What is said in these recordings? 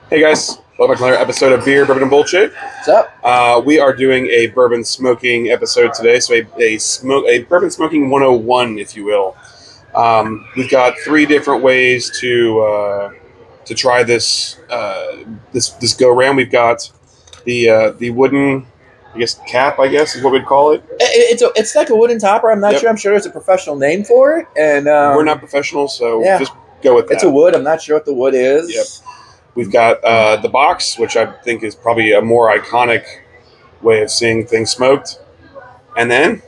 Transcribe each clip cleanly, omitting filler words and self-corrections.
Hey guys, welcome back to another episode of Beer, Bourbon, and Bullshit. What's up? We are doing a bourbon smoking episode today, so a bourbon smoking 101, if you will. We've got three different ways to try this this go round. We've got the wooden, cap, is what we'd call it. It's like a wooden topper. I'm not Yep. sure. I'm sure there's a professional name for it. And We're not professionals, so yeah. just go with that. It's a wood. I'm not sure what the wood is. Yep. We've got the box, which I think is probably a more iconic way of seeing things smoked. And then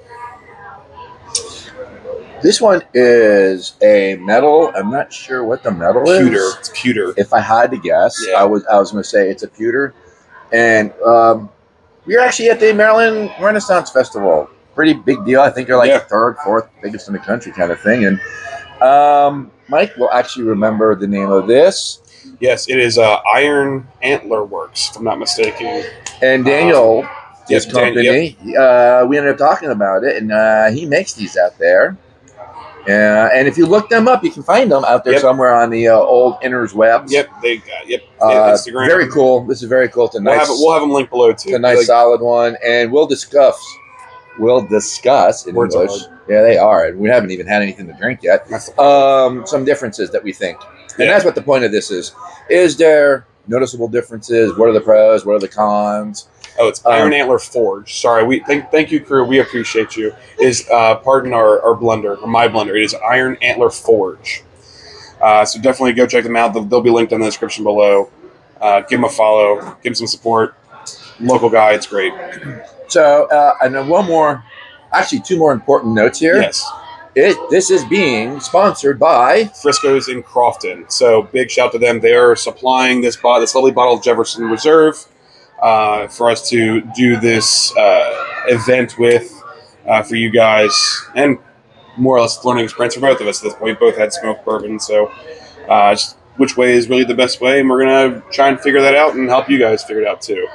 This one is a metal. I'm not sure what the metal pewter. is. It's pewter. If I had to guess, Yeah. I was going to say it's a pewter. And we were actually at the Maryland Renaissance Festival. Pretty big deal. I think they're like the third, fourth biggest in the country kind of thing. And Mike will actually remember the name of this. Yes, it is Iron Antler Works, if I'm not mistaken. And Daniel, his yep, company, we ended up talking about it, and he makes these out there. And if you look them up, you can find them out there somewhere on the old Inners webs. Yep, Instagram. Very cool. This is very cool. It's a nice, we'll have them linked below too. It's a nice solid one, and we'll discuss in Words English. are Yeah, they are, and we haven't even had anything to drink yet. Some differences that we think. And that's what the point of this is. Is there noticeable differences? What are the pros? What are the cons? Oh, it's Iron Antler Forge. Sorry, thank you, crew. We appreciate you. Pardon our blunder, or my blunder. It is Iron Antler Forge. So definitely go check them out. They'll be linked in the description below. Give them a follow. Give them some support. Local guy, it's great. So, and then two more important notes here. Yes. This is being sponsored by Frisco's in Crofton. So big shout to them. They are supplying this lovely bottle of Jefferson Reserve for us to do this event with for you guys, and more or less learning experience for both of us. At this point, we both had smoked bourbon, so just which way is really the best way, and we're gonna try and figure that out and help you guys figure it out too.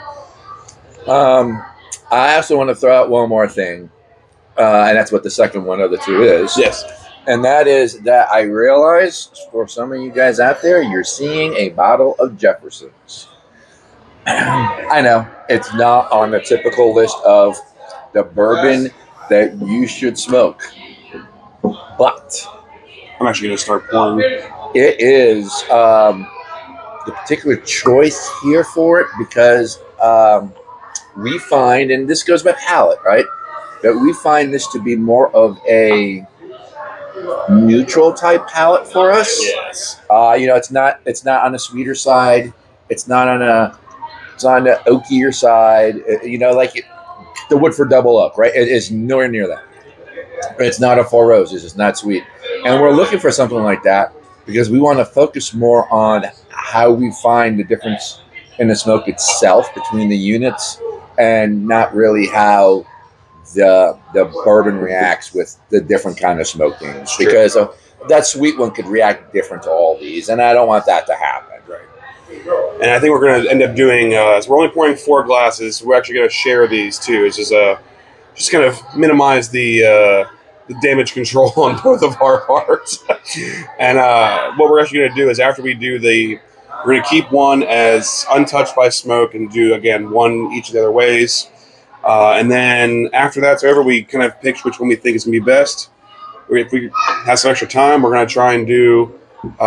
I also want to throw out one more thing. And that's what the second one of the two is. Yes. And that is that I realize for some of you guys out there, you're seeing a bottle of Jefferson's. I know it's not on the typical list of the bourbon that you should smoke. But I'm actually going to start pouring. it is the particular choice here for it because we find, and this goes by palate, right? That we find this to be more of a neutral type palate for us. Yes. It's not on the sweeter side. It's on the oakier side. The Woodford Double Oak, right? It is nowhere near that. It's not a Four Roses. It's not sweet. And we're looking for something like that because we want to focus more on how we find the difference in the smoke itself between the units and not really how the bourbon reacts with the different kind of smokings, because that sweet one could react different to all these, and I don't want that to happen. Right. And I think we're going to end up doing. So we're only pouring 4 glasses. We're actually going to share these too. It's just kind of minimize the damage control on both of our parts. And what we're actually going to do is after we do we're going to keep one as untouched by smoke and do again one each of the other ways. And then after that, so we kind of pick which one we think is going to be best. If we have some extra time, we're going to try and do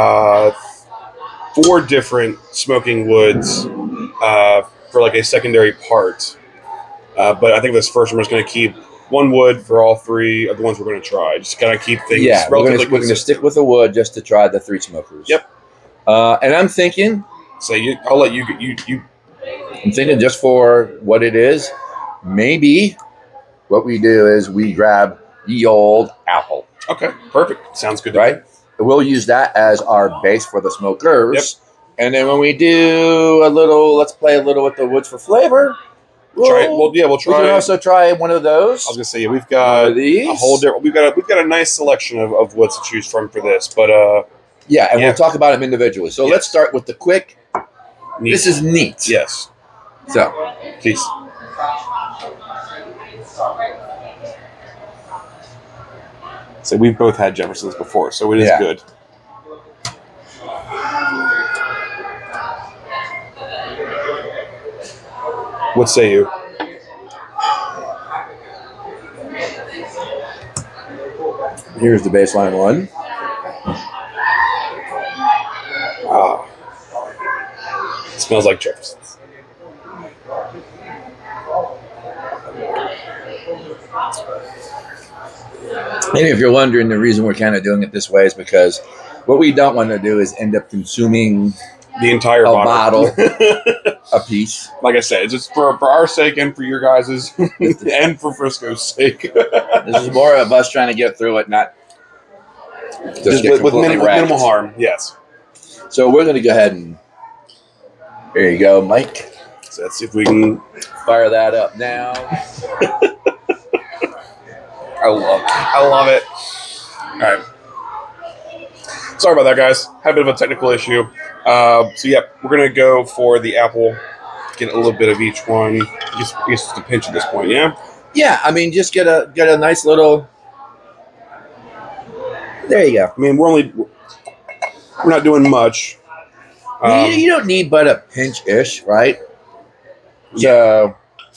4 different smoking woods for like a secondary part. But I think this first one is going to keep one wood for all 3 of the ones we're going to try. Just kind of keep things relatively we're going to stick with the wood just to try the 3 smokers. Yep. And I'm thinking... So I'll let you... I'm thinking just for what it is... Maybe what we do is we grab the old apple. Okay, perfect. Sounds good. Right? We'll use that as our base for the smokers. Yep. And then when we do let's play a little with the woods for flavor. We'll try. We can also try one of those. I was gonna say we've got these. A whole different. We've got a nice selection of woods to choose from for this, but we'll talk about them individually. So let's start with the quick. Neat. This is neat. Yes. So, peace. So we've both had Jefferson's before, so it is good. What say you? Here's the baseline one. Ah, it smells like Jefferson's. And if you're wondering, the reason we're kind of doing it this way is because what we don't want to do is end up consuming The entire a bottle. a piece. Like I said, it's just for our sake and for your guys' and for Frisco's sake. This is more of us trying to get through it, not Just get with completely wrecked. minimal harm, yes. So we're going to go ahead and there you go, Mike. So let's see if we can. Fire that up now. I love it. All right. Sorry about that, guys. Had a bit of a technical issue. So yeah, we're gonna go for the apple. Get a little bit of each one. I guess just a pinch at this point. Yeah. Yeah, I mean, just get a nice little. There you go. I mean, we're not doing much. You don't need but a pinch-ish, right? So.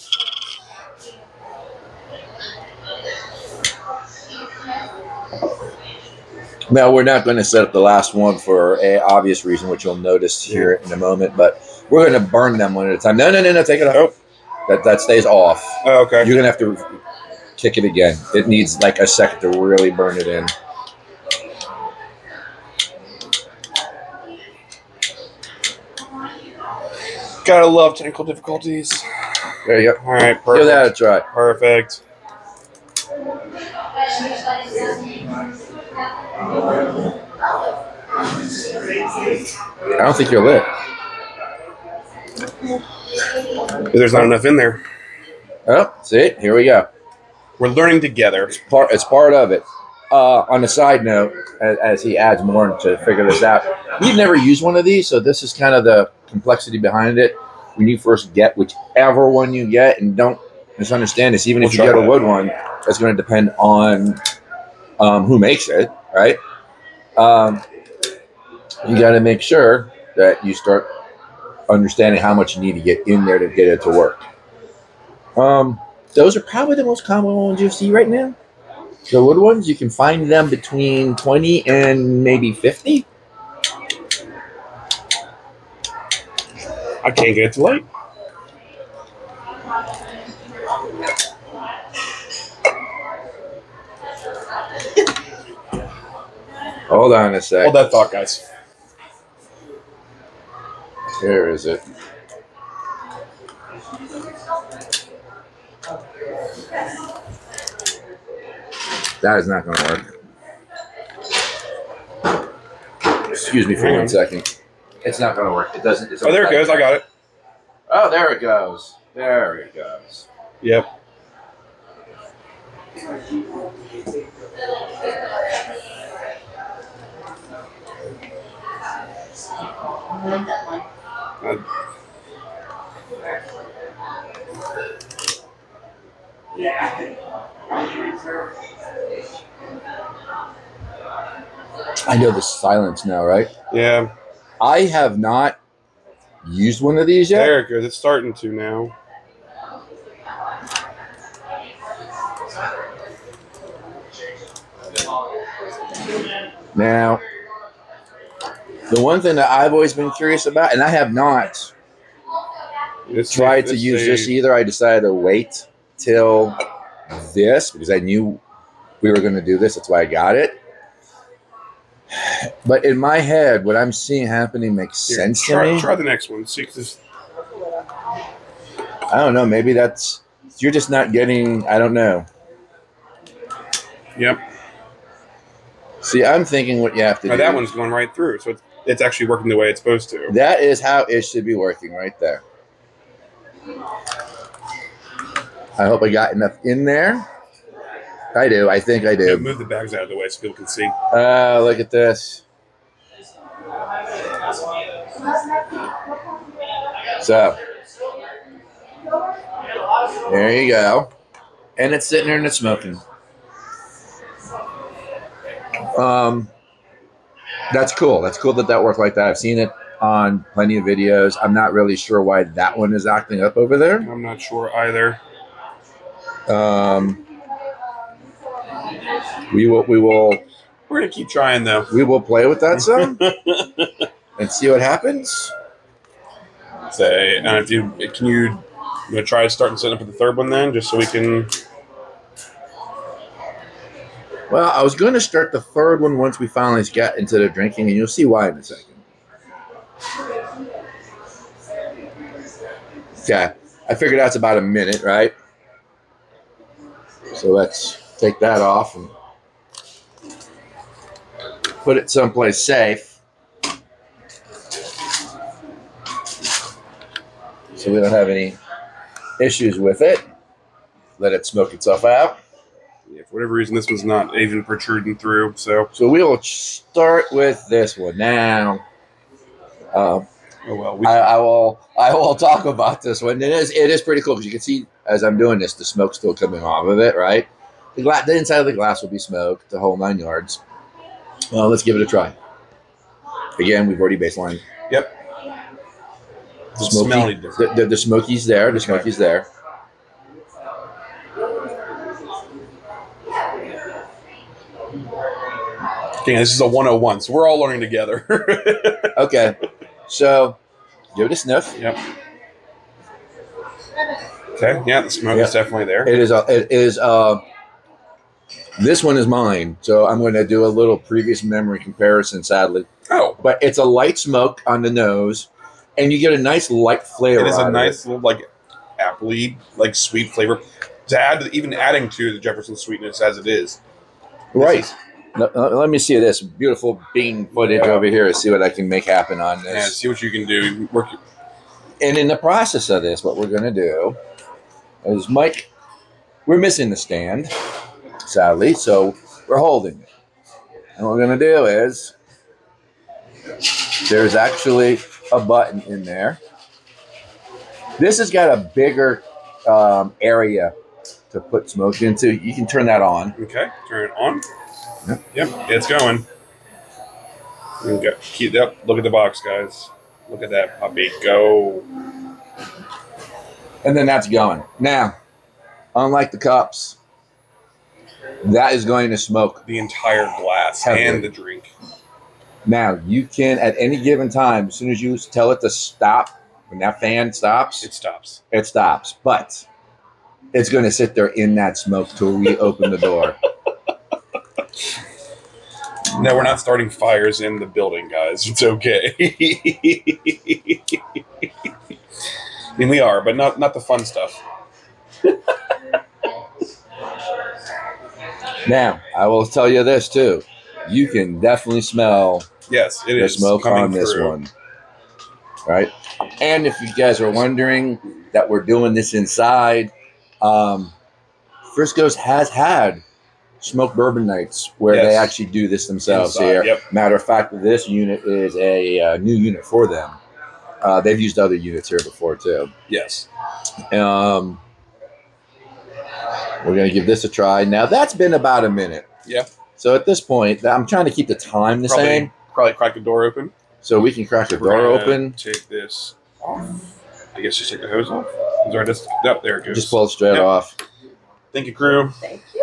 Now, we're not going to set up the last one for an obvious reason, which you'll notice here in a moment, but we're going to burn them one at a time. No, take it off. That stays off. Oh, okay. You're going to have to kick it again. It needs like a second to really burn it in. Gotta love technical difficulties. There you go. All right, perfect. Give that a try. Perfect. I don't think you're lit. There's not enough in there. Oh, see? Here we go. We're learning together. It's part of it. On a side note, as he adds more to figure this out, we've never used one of these, so this is kind of the complexity behind it. When you first get whichever one you get, and don't misunderstand this, even if you get a wood one, it's going to depend on who makes it, right? You got to make sure that you start understanding how much you need to get in there to get it to work. Those are probably the most common ones you see right now. The wood ones, you can find them between 20 and maybe 50. I can't get it to light. Hold on a sec. Hold that thought, guys. Where is it? That is not going to work. Excuse me for 1 second. It's not going to work. It doesn't. Oh, there it goes. I got it. Oh, there it goes. There it goes. Yep. I know the silence now, right? Yeah. I have not used one of these yet. There it goes. It's starting to now. Now, the one thing that I've always been curious about, and I have not tried to use this either. I decided to wait till this because I knew we were going to do this. That's why I got it. But in my head, what I'm seeing happening makes sense to me. Try the next one. See, I don't know. Maybe that's you're just not getting. I don't know. Yep. See, I'm thinking what you have to do. That one's going right through, so it's actually working the way it's supposed to. That is how it should be working right there. I hope I got enough in there. I do. I think I do. Yeah, move the bags out of the way so people can see. Look at this. So, there you go. And it's sitting there and it's smoking. That's cool. That's cool that worked like that. I've seen it on plenty of videos. I'm not really sure why that one is acting up over there. I'm not sure either. We will. We're gonna keep trying though. We will play with that some and see what happens. Say, and if you gonna try starting setting up with the third one then, just so we can. Well, I was going to start the third one once we finally got into the drinking, and you'll see why in a second. Okay, I figured that's about a minute, right? So let's take that off and put it someplace safe so we don't have any issues with it. Let it smoke itself out. Yeah, for whatever reason, this one's not even protruding through. So we will start with this one now. oh well, I will talk about this one. It is pretty cool because you can see as I'm doing this, the smoke's still coming off of it, right? The inside of the glass will be smoked, the whole 9 yards. Well, let's give it a try. Again, we've already baselined. Yep. Smelly different. The smoky's there. The smoky's there. Okay, this is a 101, so we're all learning together. Okay, so give it a sniff. Yep. Okay, yeah, the smoke is definitely there. It is. This one is mine, so I'm going to do a little previous memory comparison, sadly. Oh. But it's a light smoke on the nose, and you get a nice light flavor. It is a nice little, like, appley, like, sweet flavor. Even adding to the Jefferson sweetness as it is. Right. Let me see this beautiful bean footage over here. See what I can make happen on this. Yeah, see what you can do. And in the process of this, what we're going to do is, Mike, we're missing the stand, sadly, so we're holding it. And what we're going to do is, there's actually a button in there. This has got a bigger area to put smoke into. You can turn that on. Okay, turn it on. Yep, it's going. Keep up. Look at the box, guys. Look at that puppy go. And then that's going. Now, unlike the cups, that is going to smoke the entire glass and the drink. Now, you can, at any given time, as soon as you tell it to stop, when that fan stops, it stops. It stops. But it's going to sit there in that smoke till we open the door. No, we're not starting fires in the building, guys. It's okay. I mean, we are, but not the fun stuff. Now, I will tell you this, too. You can definitely smell the smoke on this one. Right? And if you guys are wondering that we're doing this inside, Frisco's has had smoked bourbon nights where they actually do this themselves here. Yep. Matter of fact, this unit is a new unit for them. They've used other units here before too. Yes. We're going to give this a try. Now, that's been about a minute. Yeah. So at this point, I'm trying to keep the time the same. Probably crack the door open. So we can crack the door open. Take this off. I guess just take the hose off. There it goes. Just pull it straight off. Thank you, crew. Thank you.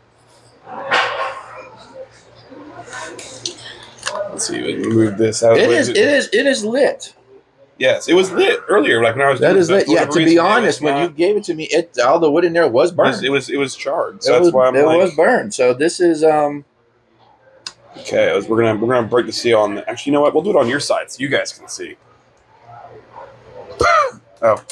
Let's see. We can move this out. It is lit. Yes, it was lit earlier. Like when I was. That is lit. Yeah. To be honest, when you gave it to me, all the wood in there was burned. It was charred. So that's why it was burned. So this is Okay, we're gonna break the seal on. Actually, you know what? We'll do it on your side so you guys can see. Oh.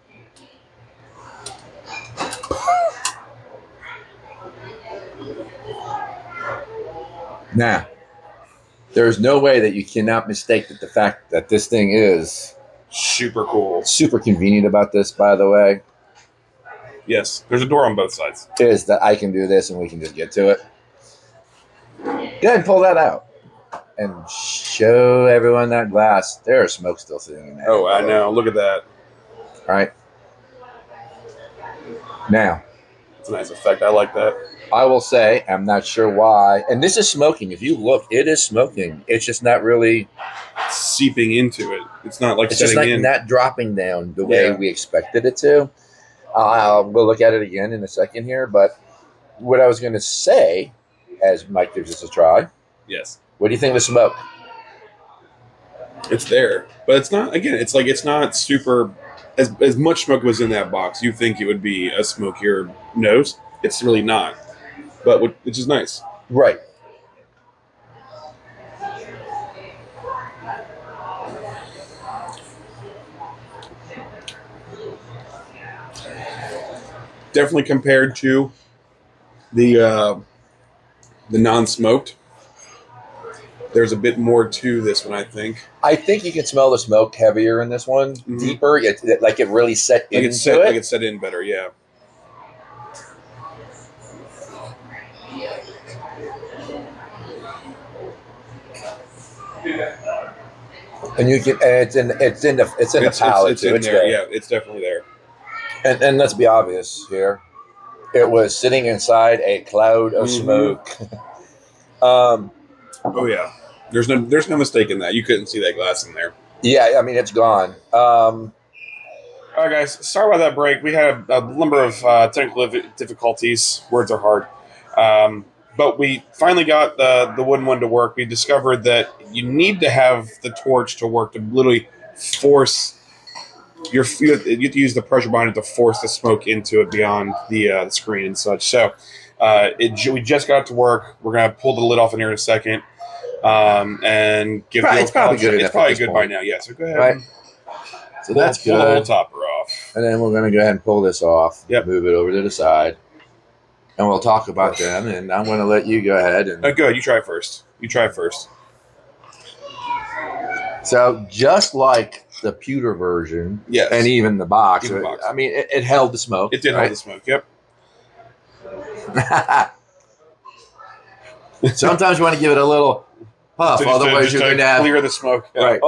Now, there's no way that you cannot mistake the fact that this thing is super cool. Super convenient about this, by the way. Yes, there's a door on both sides. Is that I can do this and we can just get to it. Go ahead and pull that out. And show everyone that glass. There's smoke still sitting in there. Oh, I know. Look at that. All right. Now, It's a nice effect. I like that. I will say, I'm not sure why. And this is smoking. If you look, it is smoking. It's just not really Seeping into it. It's not like it's just setting like in. not dropping down the way we expected it to. We'll look at it again in a second here. But what I was going to say, as Mike gives us a try, Yes. what do you think of the smoke? It's there. But it's not, again, it's like it's not super, as much smoke was in that box, you think it would be a smokier nose. It's really not. But which is nice. Right. Definitely compared to the non-smoked, there's a bit more to this one, I think. I think you can smell the smoke heavier in this one, deeper, like it really set into it. Like it's set in better, yeah. And you can, and it's in the palate It's too. in It's there, there. yeah. It's definitely there. And let's be obvious here. It was sitting inside a cloud of smoke. Oh yeah. There's no mistake in that. You couldn't see that glass in there. Yeah, I mean it's gone. All right, guys. Sorry about that break. We had a number of technical difficulties. Words are hard. But we finally got the wooden one to work. We discovered that you need to have the torch to work to literally force you have to use the pressure binder to force the smoke into it beyond the screen and such. So we just got it to work. We're gonna pull the lid off in here in a second and give. It's probably good. It's probably good by now. Yeah. So go ahead. Right. So that's pull the whole good. topper off. And then we're going to go ahead and pull this off. Yep. Move it over to the side. And we'll talk about them. And I'm going to let you go ahead. And Go ahead. You try first. So just like the pewter version, Yes. and even the box, Even the box. I mean, it held the smoke. It did hold the smoke. Yep. Sometimes you want to give it a little puff, otherwise you're going to have clear the smoke. Right.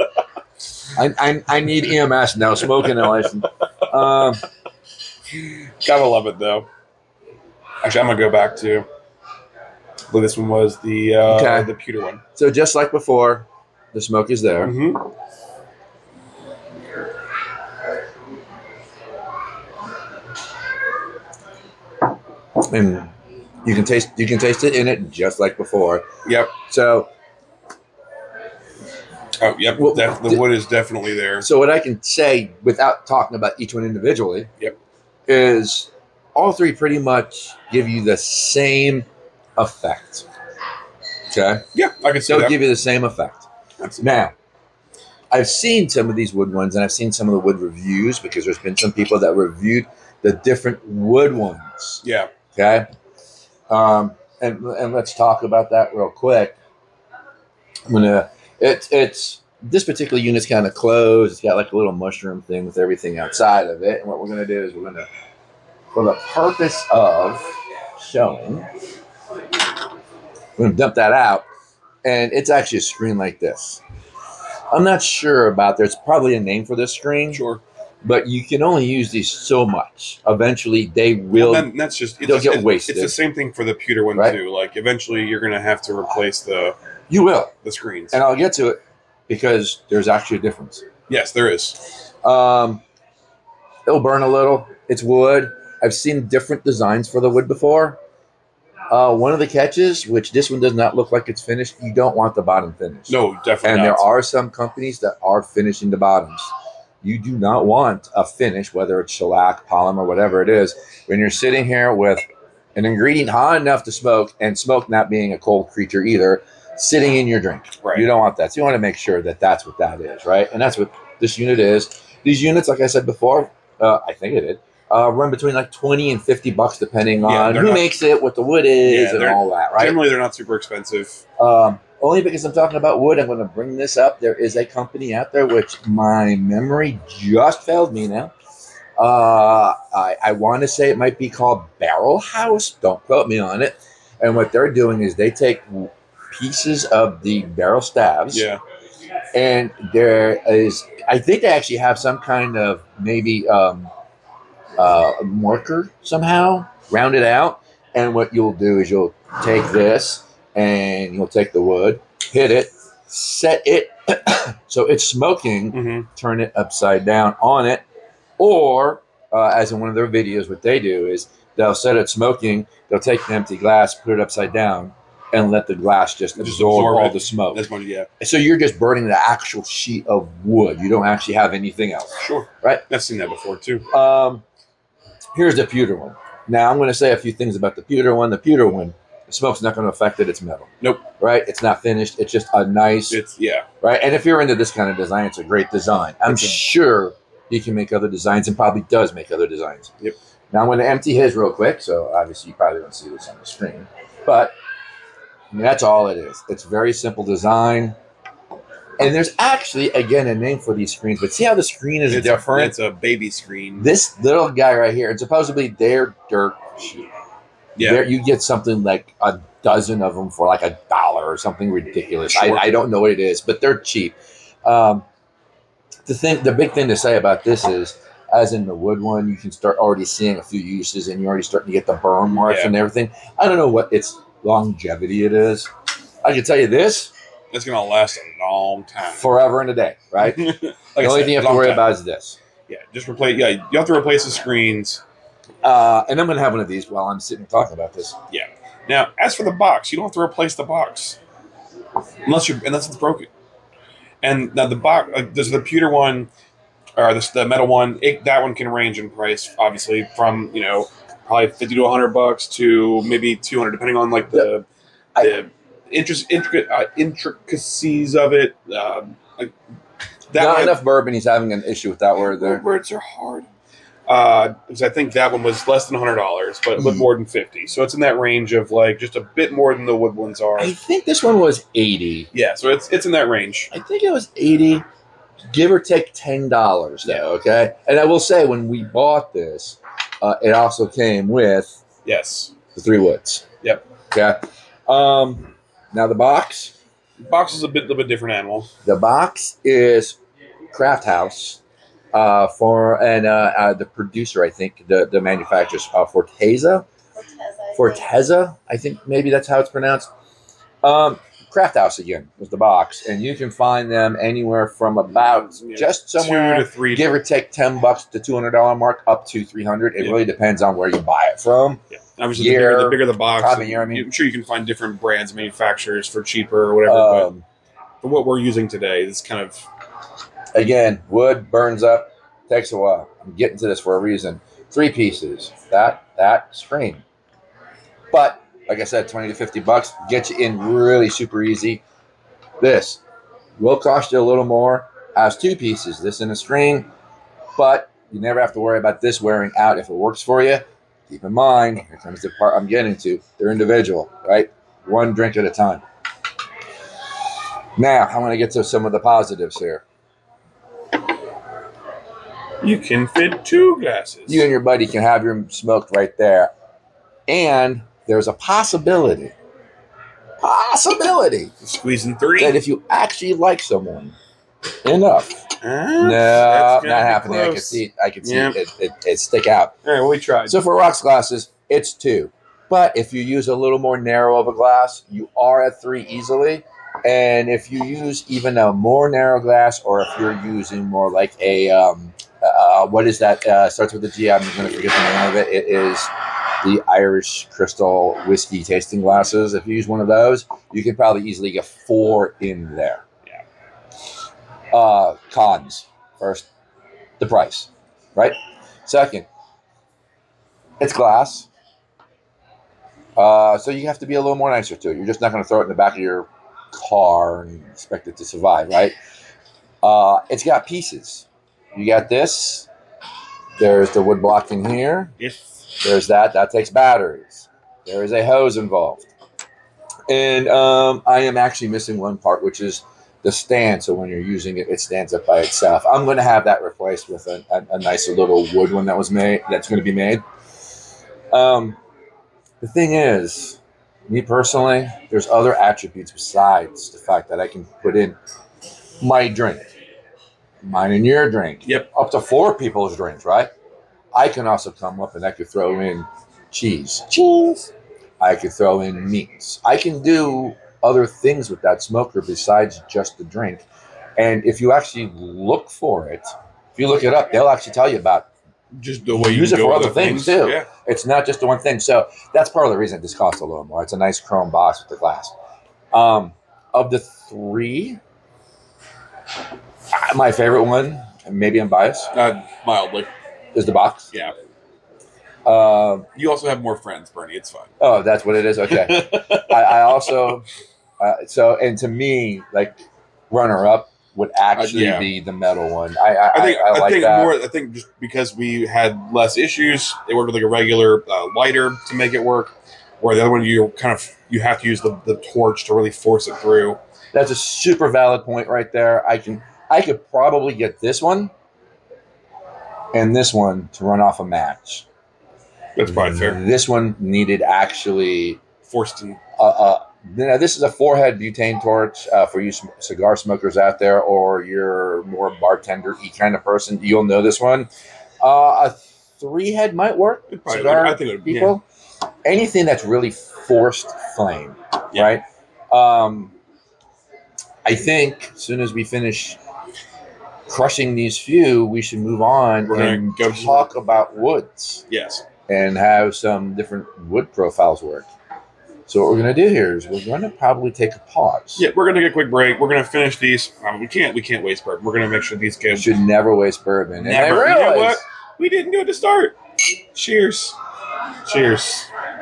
I need EMS now, smoking inhalation. Gotta love it though. Actually, I'm gonna go back to. Well, this one was the pewter one. So just like before, the smoke is there. Mm-hmm. And you can taste it in it just like before. Yep. So Oh, yep. Well, The wood is definitely there. So what I can say without talking about each one individually, Yep. is all three pretty much give you the same effect. Okay? Yeah, I can see They'll that. give you the same effect. Absolutely. Now, I've seen some of these wood ones, and I've seen some of the wood reviews because there's been some people that reviewed the different wood ones. Yeah. Okay? And let's talk about that real quick. I'm gonna. It's this particular unit's kind of closed. It's got like a little mushroom thing with everything outside of it. And what we're gonna do is we're gonna, for the purpose of showing, we're gonna dump that out, and it's actually a screen like this. I'm not sure about. There's probably a name for this screen. Sure. But you can only use these so much. Eventually, they will. Well, that's just they'll get wasted. It's the same thing for the pewter one Right? too. Like eventually, you're going to have to replace the You will, screens. and I'll get to it because there's actually a difference. Yes, there is. It'll burn a little. It's wood. I've seen different designs for the wood before. One of the catches, which this one does not look like it's finished, you don't want the bottom finished. No, definitely And not. there are some companies that are finishing the bottoms. You do not want a finish, whether it's shellac, polymer, whatever it is, when you're sitting here with an ingredient hot enough to smoke, and smoke not being a cold creature either, sitting in your drink. Right. You don't want that. So you want to make sure that that's what that is, right? And that's what this unit is. These units, like I said before, I think it did, run between like $20 and $50 depending on who makes it, what the wood is, and all that, right? Generally, they're not super expensive. Only because I'm talking about wood, I'm going to bring this up. There is a company out there, which my memory just failed me now. I want to say it might be called Barrel House. Don't quote me on it. And what they're doing is they take pieces of the barrel staves. Yeah. And there is, I think they actually have some kind of maybe marker somehow round it out, and what you'll do is you'll take this and you'll take the wood, hit it, set it so it's smoking, turn it upside down on it, or as in one of their videos, what they do is they'll set it smoking, they'll take an empty glass, put it upside down, and let the glass just absorb all the smoke. That's funny, yeah. So you're just burning the actual sheet of wood. You don't actually have anything else. Sure. Right? I've seen that before, too. Here's the pewter one. Now, I'm going to say a few things about the pewter one. The pewter one, the smoke's not going to affect it. It's metal. Nope. Right? It's not finished. It's just a nice... Right? And if you're into this kind of design, it's a great design. I'm sure he can make other designs and probably does make other designs. Yep. Now, I'm going to empty his real quick. So, obviously, you probably don't see this on the screen. But... I mean, that's all it is. It's very simple design. And there's actually, again, a name for these screens. But see how the screen is different? It's a baby screen. This little guy right here, it's supposedly their dirt sheet. Yeah. You get something like a dozen of them for like $1 or something ridiculous. Sure. I don't know what it is, but they're cheap. The big thing to say about this is, as in the wood one, you can start already seeing a few uses, and you're already starting to get the burn marks and everything. I don't know what its longevity it is. I can tell you this. It's going to last a long time. Forever and a day, right? The only thing you have to worry about is this. Yeah, just replace. Yeah, you have to replace the screens. And I'm going to have one of these while I'm sitting talking about this. Yeah. Now, as for the box, you don't have to replace the box unless it's broken. And now the box, there's the pewter one, or the metal one. That one can range in price, obviously, from probably $50 to $100 to maybe $200, depending on like the intricacies of it. Like that not enough bourbon. He's having an issue with that word there. Words are hard. Because I think that one was less than $100, but a little more than $50. So it's in that range of like just a bit more than the wood ones are. I think this one was $80. Yeah, so it's in that range. I think it was $80, give or take $10 though. Okay, and I will say when we bought this. It also came with the 3 woods. Yep. Okay. Now the box. The box is a little bit different animal. The box is Craft House the producer, I think, the manufacturers, Forteza. I think maybe that's how it's pronounced. Craft House again was the box, and you can find them anywhere from about just somewhere $2 to $3, give or take $10 to $200 mark, up to $300. It really depends on where you buy it from. Yeah, obviously the bigger the box, I'm sure you can find different brands, manufacturers for cheaper or whatever. But for what we're using today, it's kind of again wood burns up, takes a while. I'm getting to this for a reason. 3 pieces. That screen, but. Like I said, $20 to $50 get you in really super easy. This will cost you a little more. Has 2 pieces, this and a screen, but you never have to worry about this wearing out if it works for you. Keep in mind, here comes the part I'm getting to. They're individual, right? 1 drink at a time. Now, I'm going to get to some of the positives here. You can fit 2 glasses. You and your buddy can have your smoked right there, and there's a possibility squeezing 3 that if you actually like someone enough, no, not happening. Close. I can see it stick out. All right, well, we tried. So for rocks glasses, it's 2, but if you use a little more narrow of a glass, you are at 3 easily. And if you use even a more narrow glass, or if you're using more like a what is that? Starts with a G. I'm going to forget the name of it. It is the Irish Crystal whiskey tasting glasses. If you use one of those, you can probably easily get 4 in there. Yeah. Cons. First, the price, right? Second, it's glass. So you have to be a little more nicer to it. You're just not going to throw it in the back of your car and expect it to survive, right? It's got pieces. You got this. There's the wood blocking here. Yes. There's that. That takes batteries. There is a hose involved. And I am actually missing one part, which is the stand. So when you're using it, it stands up by itself. I'm going to have that replaced with a nice little wood one that's going to be made. The thing is, me personally, there's other attributes besides the fact that I can put in my drink, mine and your drink. Yep. Up to 4 people's drinks, right? I can also come up and I could throw in cheese. Cheese. I could throw in meats. I can do other things with that smoker besides just the drink. And if you actually look for it, if you look it up, they'll actually tell you about just the way you use it for other with things too. Yeah. It's not just the one thing. So that's part of the reason this costs a little more. It's a nice chrome box with the glass. Of the three, my favorite one, maybe I'm biased, Mildly. is the box. Yeah. You also have more friends, Bernie. It's fine. Oh, that's what it is. Okay. I also, and to me, like runner up would actually be the metal one. I think that. I think just because we had less issues, it worked with like a regular lighter to make it work. Where the other one, you have to use the torch to really force it through. That's a super valid point right there. I could probably get this one and this one to run off a match. That's probably fair. This one needed actually forced in. This is a 4-head butane torch for you cigar smokers out there, or you're more bartender-y kind of person. You'll know this one. A 3-head might work. I think it would, people. Yeah. Anything that's really forced flame, right? I think as soon as we finish crushing these few, we should move on and talk about woods. Yes. And have some different wood profiles work. So what we're going to do here is we're going to probably take a pause. Yeah, we're going to take a quick break. We're going to finish these. We can't waste bourbon. We're going to make sure these go. Should never waste bourbon. Never. And you know what? We didn't do it to start. Cheers. Cheers.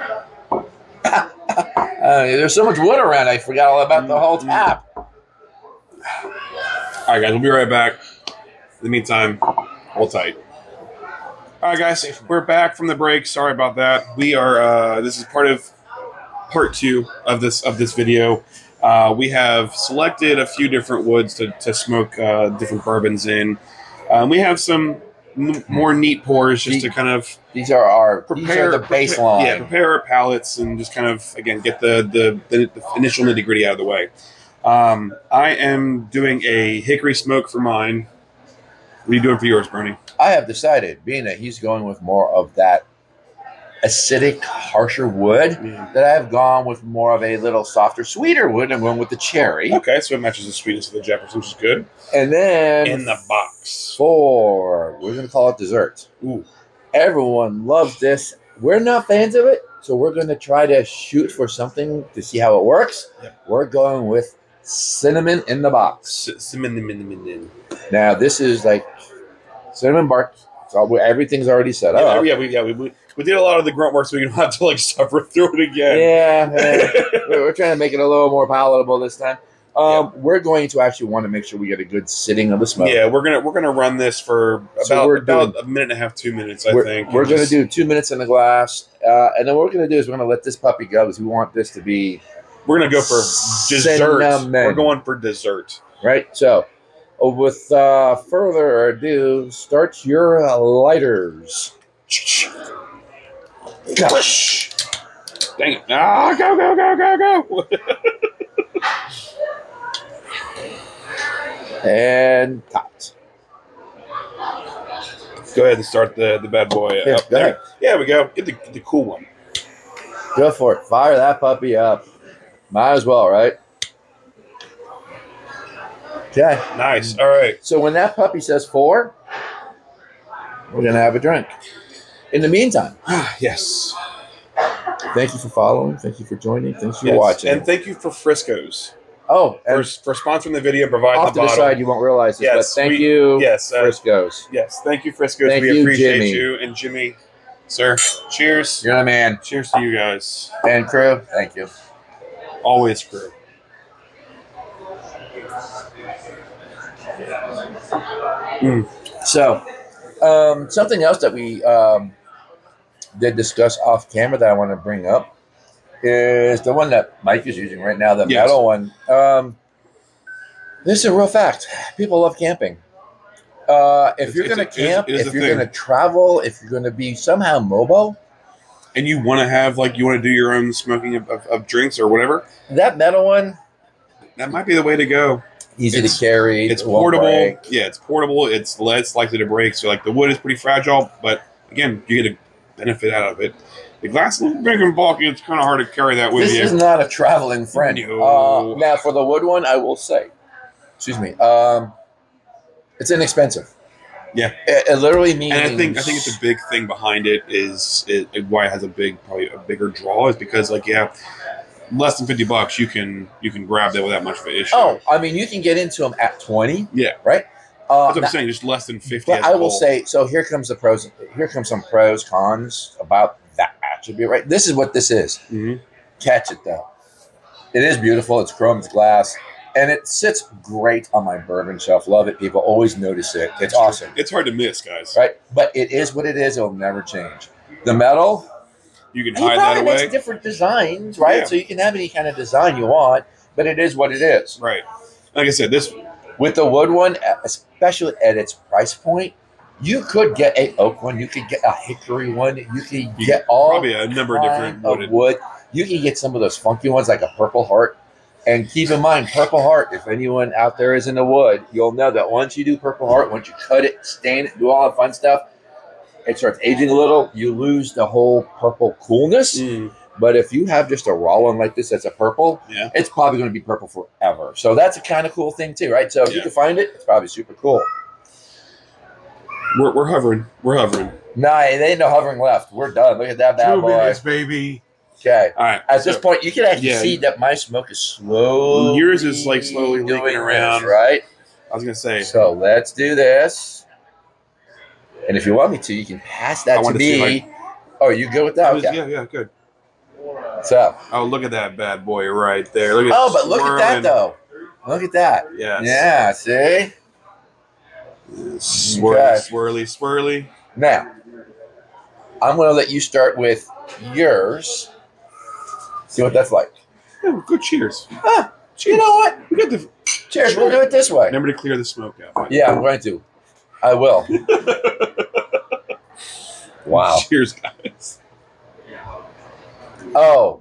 There's so much wood around, I forgot all about the whole tap. All right, guys, we'll be right back. In the meantime, hold tight. All right, guys, we're back from the break. Sorry about that. We are. This is part 2 of this video. We have selected a few different woods to smoke different bourbons in. We have some more neat pours just to kind of these are the baseline. Prepare our palates and just kind of again get the initial nitty gritty out of the way. I am doing a hickory smoke for mine. What are you doing for yours, Bernie? I have decided, being that he's going with more of that acidic, harsher wood, that I've gone with more of a little softer, sweeter wood. I'm going with the cherry. Okay, so it matches the sweetness of the Jefferson, which is good. And then in the box, we're going to call it dessert. Ooh. Everyone loves this. We're not fans of it, so we're going to try to shoot for something to see how it works. Yep. We're going with cinnamon in the box. Cinnamon. Now, this is like cinnamon bark. So everything's already set up. We did a lot of the grunt work, so we don't have to like suffer through it again. Yeah, we're trying to make it a little more palatable this time. We're going to actually want to make sure we get a good sitting of the smoke. Yeah, we're gonna run this for about a minute and a half, 2 minutes. I think we're going to do 2 minutes in the glass, and then what we're going to do is we're going to let this puppy go because we want this to be. We're going to go for dessert. We're going for dessert, right? So, with further ado, start your lighters. Gosh. Dang it. Ah, go. And topped. Go ahead and start the bad boy up there. Yeah, we go. Get the cool one. Go for it. Fire that puppy up. Might as well, right? Okay. Nice. All right. So when that puppy says 4, we're going to have a drink. In the meantime. Yes. Thank you for following. Thank you for joining. Thanks for watching. And thank you for Frisco's. Oh, for sponsoring the video, providing off the bottle. Off to the side, you won't realize this, but thank you, Frisco's. Yes, thank you, Frisco's. Thank we you, appreciate Jimmy. you. And Jimmy, sir, cheers. You're the man. Cheers to you guys. And crew, thank you. Always crew. So, something else that we did discuss off camera that I want to bring up is the one that Mike is using right now, the metal one. This is a real fact. People love camping. If you're going to camp, if you're going to travel, if you're going to be somehow mobile, and you want to have you want to do your own smoking of drinks or whatever, that metal one, that might be the way to go. Easy to carry. It's portable. Yeah, it's portable. It's less likely to break. So the wood is pretty fragile, but again, you get a benefit out of it. The glass is a little big and bulky. It's kind of hard to carry that with This you. is not a traveling friend. No. Now, for the wood one, I will say, excuse me, it's inexpensive. Yeah, it literally means. And I think it's a big thing behind it is why it has probably a bigger draw is because less than $50 you can grab that without much of an issue. Oh, I mean, you can get into them at 20. Yeah, right. That's what I'm saying. Just less than 50. But I will say, so here comes the pros. Here comes some pros, cons about that attribute. Right. This is what this is. Mm-hmm. Catch it though. It is beautiful. It's chrome. It's glass. And it sits great on my bourbon shelf. Love it. People always notice it. It's awesome. It's hard to miss, guys. Right? But it is what it is. It'll never change. The metal, you can hide that away. Makes different designs, right? Yeah. So you can have any kind of design you want, but it is what it is. Right. Like I said, this with the wood one, especially at its price point, you could get a oak one. You could get a hickory one. You could get probably a number of different wood. You can get some of those funky ones like a Purple Heart. And keep in mind, Purple Heart, if anyone out there is in the wood, you'll know that once you do Purple Heart, once you cut it, stain it, do all that fun stuff, it starts aging a little. You lose the whole purple coolness. But if you have just a raw one like this that's a purple, it's probably going to be purple forever. So that's a kind of cool thing too, right? So if you can find it, it's probably super cool. We're hovering. We're hovering. Nah, there ain't no hovering left. We're done. Look at that bad 2 boy. minutes, baby. Okay. All right. At this point, you can actually see that my smoke is slowly. Yours is like slowly leaking around, right? I was gonna say. So let's do this. And if you want me to, you can pass that to me. Oh, you good with that? Okay. Yeah, good. So. Oh, look at that bad boy right there. Look at but look at that though. Look at that. Yes. Yeah. See. Swirly. Now, I'm going to let you start with yours. See what that's like. Yeah, good cheers. Cheers. You know what? We got the cheers. We'll do it this way. Remember to clear the smoke out. Yeah, I'm going to. I will. Wow. Cheers, guys. Oh.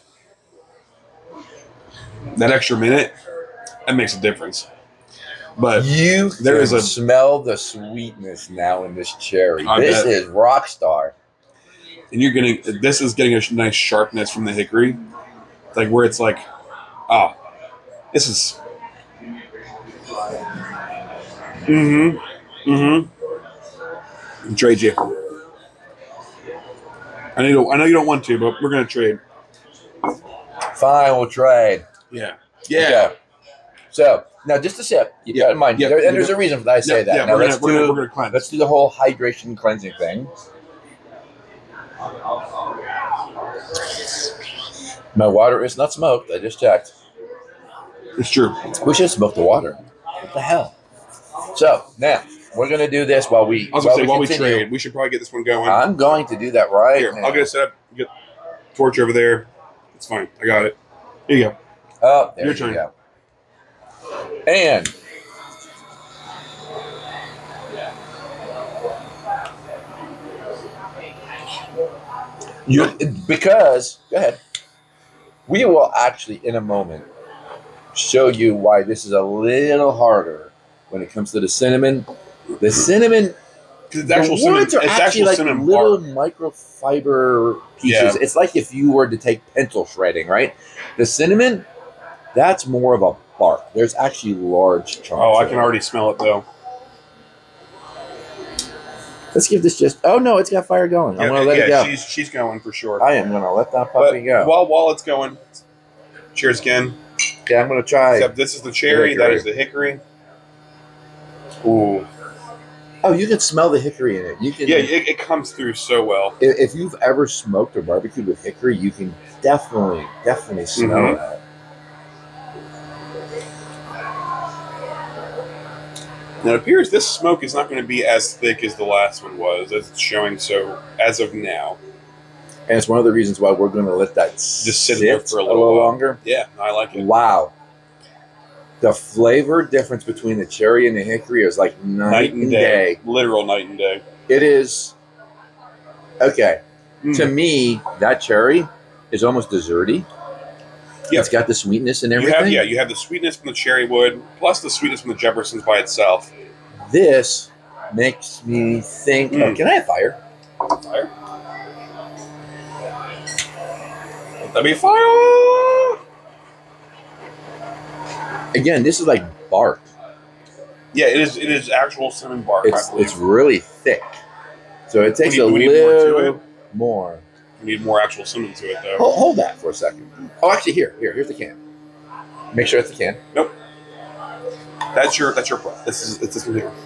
That extra minute, that makes a difference. But you smell the sweetness now in this cherry. This is rock star. And this is getting a nice sharpness from the hickory. Like where it's like, this is. Trade you. I know you don't want to, but we're gonna trade. Fine, we'll trade. Yeah. Okay. So now, just a sip. You got in mind, and there's a reason that I say that. Yeah, now we're gonna cleanse. Let's do the whole hydration cleansing thing. My water is not smoked. I just checked. It's true. We should smoke the water. What the hell? So now we're gonna do this while we. I was gonna say while we trade, we should probably get this one going. I'm going to do that right here. now. I'll get it set up. Get torch over there. It's fine. I got it. Here you go. Oh, there Your you turn. go. And because go ahead, we will actually in a moment show you why this is a little harder when it comes to the cinnamon. The cinnamon, the words are actually like little microfiber pieces. Yeah. It's like if you were to take pencil shredding, right? The cinnamon, that's more of a bark. There's actually large chunks. Oh, I can already smell it though. Let's give this just. Oh no, it's got fire going. I'm gonna let it go. She's going for sure. I am gonna let that puppy go. While it's going, cheers again. Okay, I'm gonna try. Except this is the cherry. That is the hickory. Ooh. Oh, you can smell the hickory in it. You can. Yeah, it comes through so well. If you've ever smoked or barbecued with hickory, you can definitely smell that. Now, it appears this smoke is not going to be as thick as the last one was, as it's showing so as of now. And it's one of the reasons why we're going to let that just sit there for a little longer. Yeah, I like it. Wow. The flavor difference between the cherry and the hickory is like night and day. Literal night and day. It is. Okay. To me, that cherry is almost desserty. Yeah. It's got the sweetness and everything. You have the sweetness from the cherry wood, plus the sweetness from the Jeffersons by itself. This makes me think... Oh, can I have fire? Fire? Let me fire. Again, this is like bark. Yeah, it is. It is actual cinnamon bark. It's really thick, so it takes a little more. We need more actual cinnamon to it, though. Hold that for a second. Oh, actually, here's the can. Make sure it's the can. Nope. That's your it's this one here.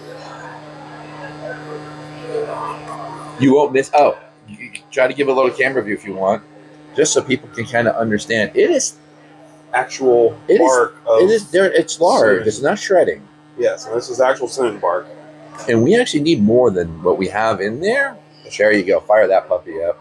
You won't miss. Oh, you try to give a little camera view if you want, just so people can kind of understand. It is actual bark. It is there. It's large. Cinnamon. It's not shredding. Yeah, so this is actual cinnamon bark. And we actually need more than what we have in there. There you go. Fire that puppy up.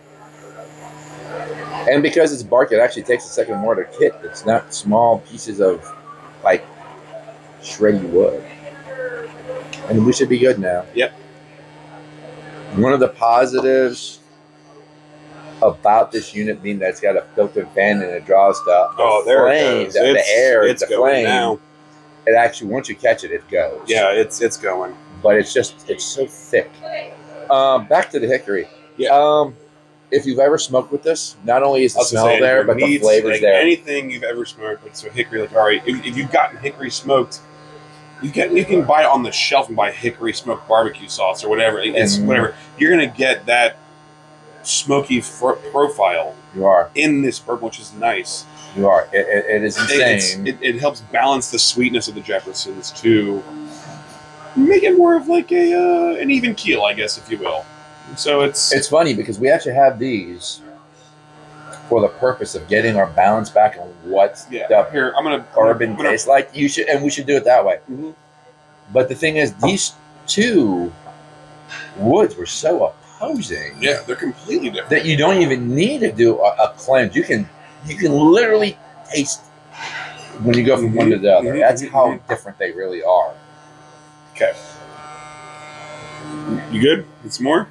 And because it's bark, it actually takes a second more to hit. It's not small pieces of, like, shreddy wood. And we should be good now. Yep. One of the positives about this unit being that it's got a built-in fan and it draws the flame, the air, the flame. Now. It actually, once you catch it, it goes. Yeah, it's going. But it's so thick. Back to the hickory. Yeah. If you've ever smoked with this, not only is the smell there, but the flavor's there. Anything you've ever smoked with, so hickory, like, all right, if you've gotten hickory smoked, you can buy it on the shelf and buy hickory smoked barbecue sauce or whatever. It's whatever. You're going to get that smoky profile. You are. In this bourbon, which is nice. You are. It is insane. It helps balance the sweetness of the Jeffersons to make it more of like an even keel, I guess, if you will. So it's funny because we actually have these for the purpose of getting our balance back on what the bourbon tastes like. We should do it that way. Mm-hmm. But the thing is, these two woods were so opposing. Yeah, they're completely different. That you don't even need to do a cleanse. You can literally taste when you go from one to the other. That's how different they really are. Okay. You good? Need some more?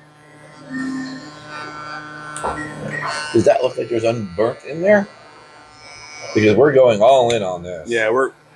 Does that look like there's unburnt in there? Because we're going all in on this. Yeah,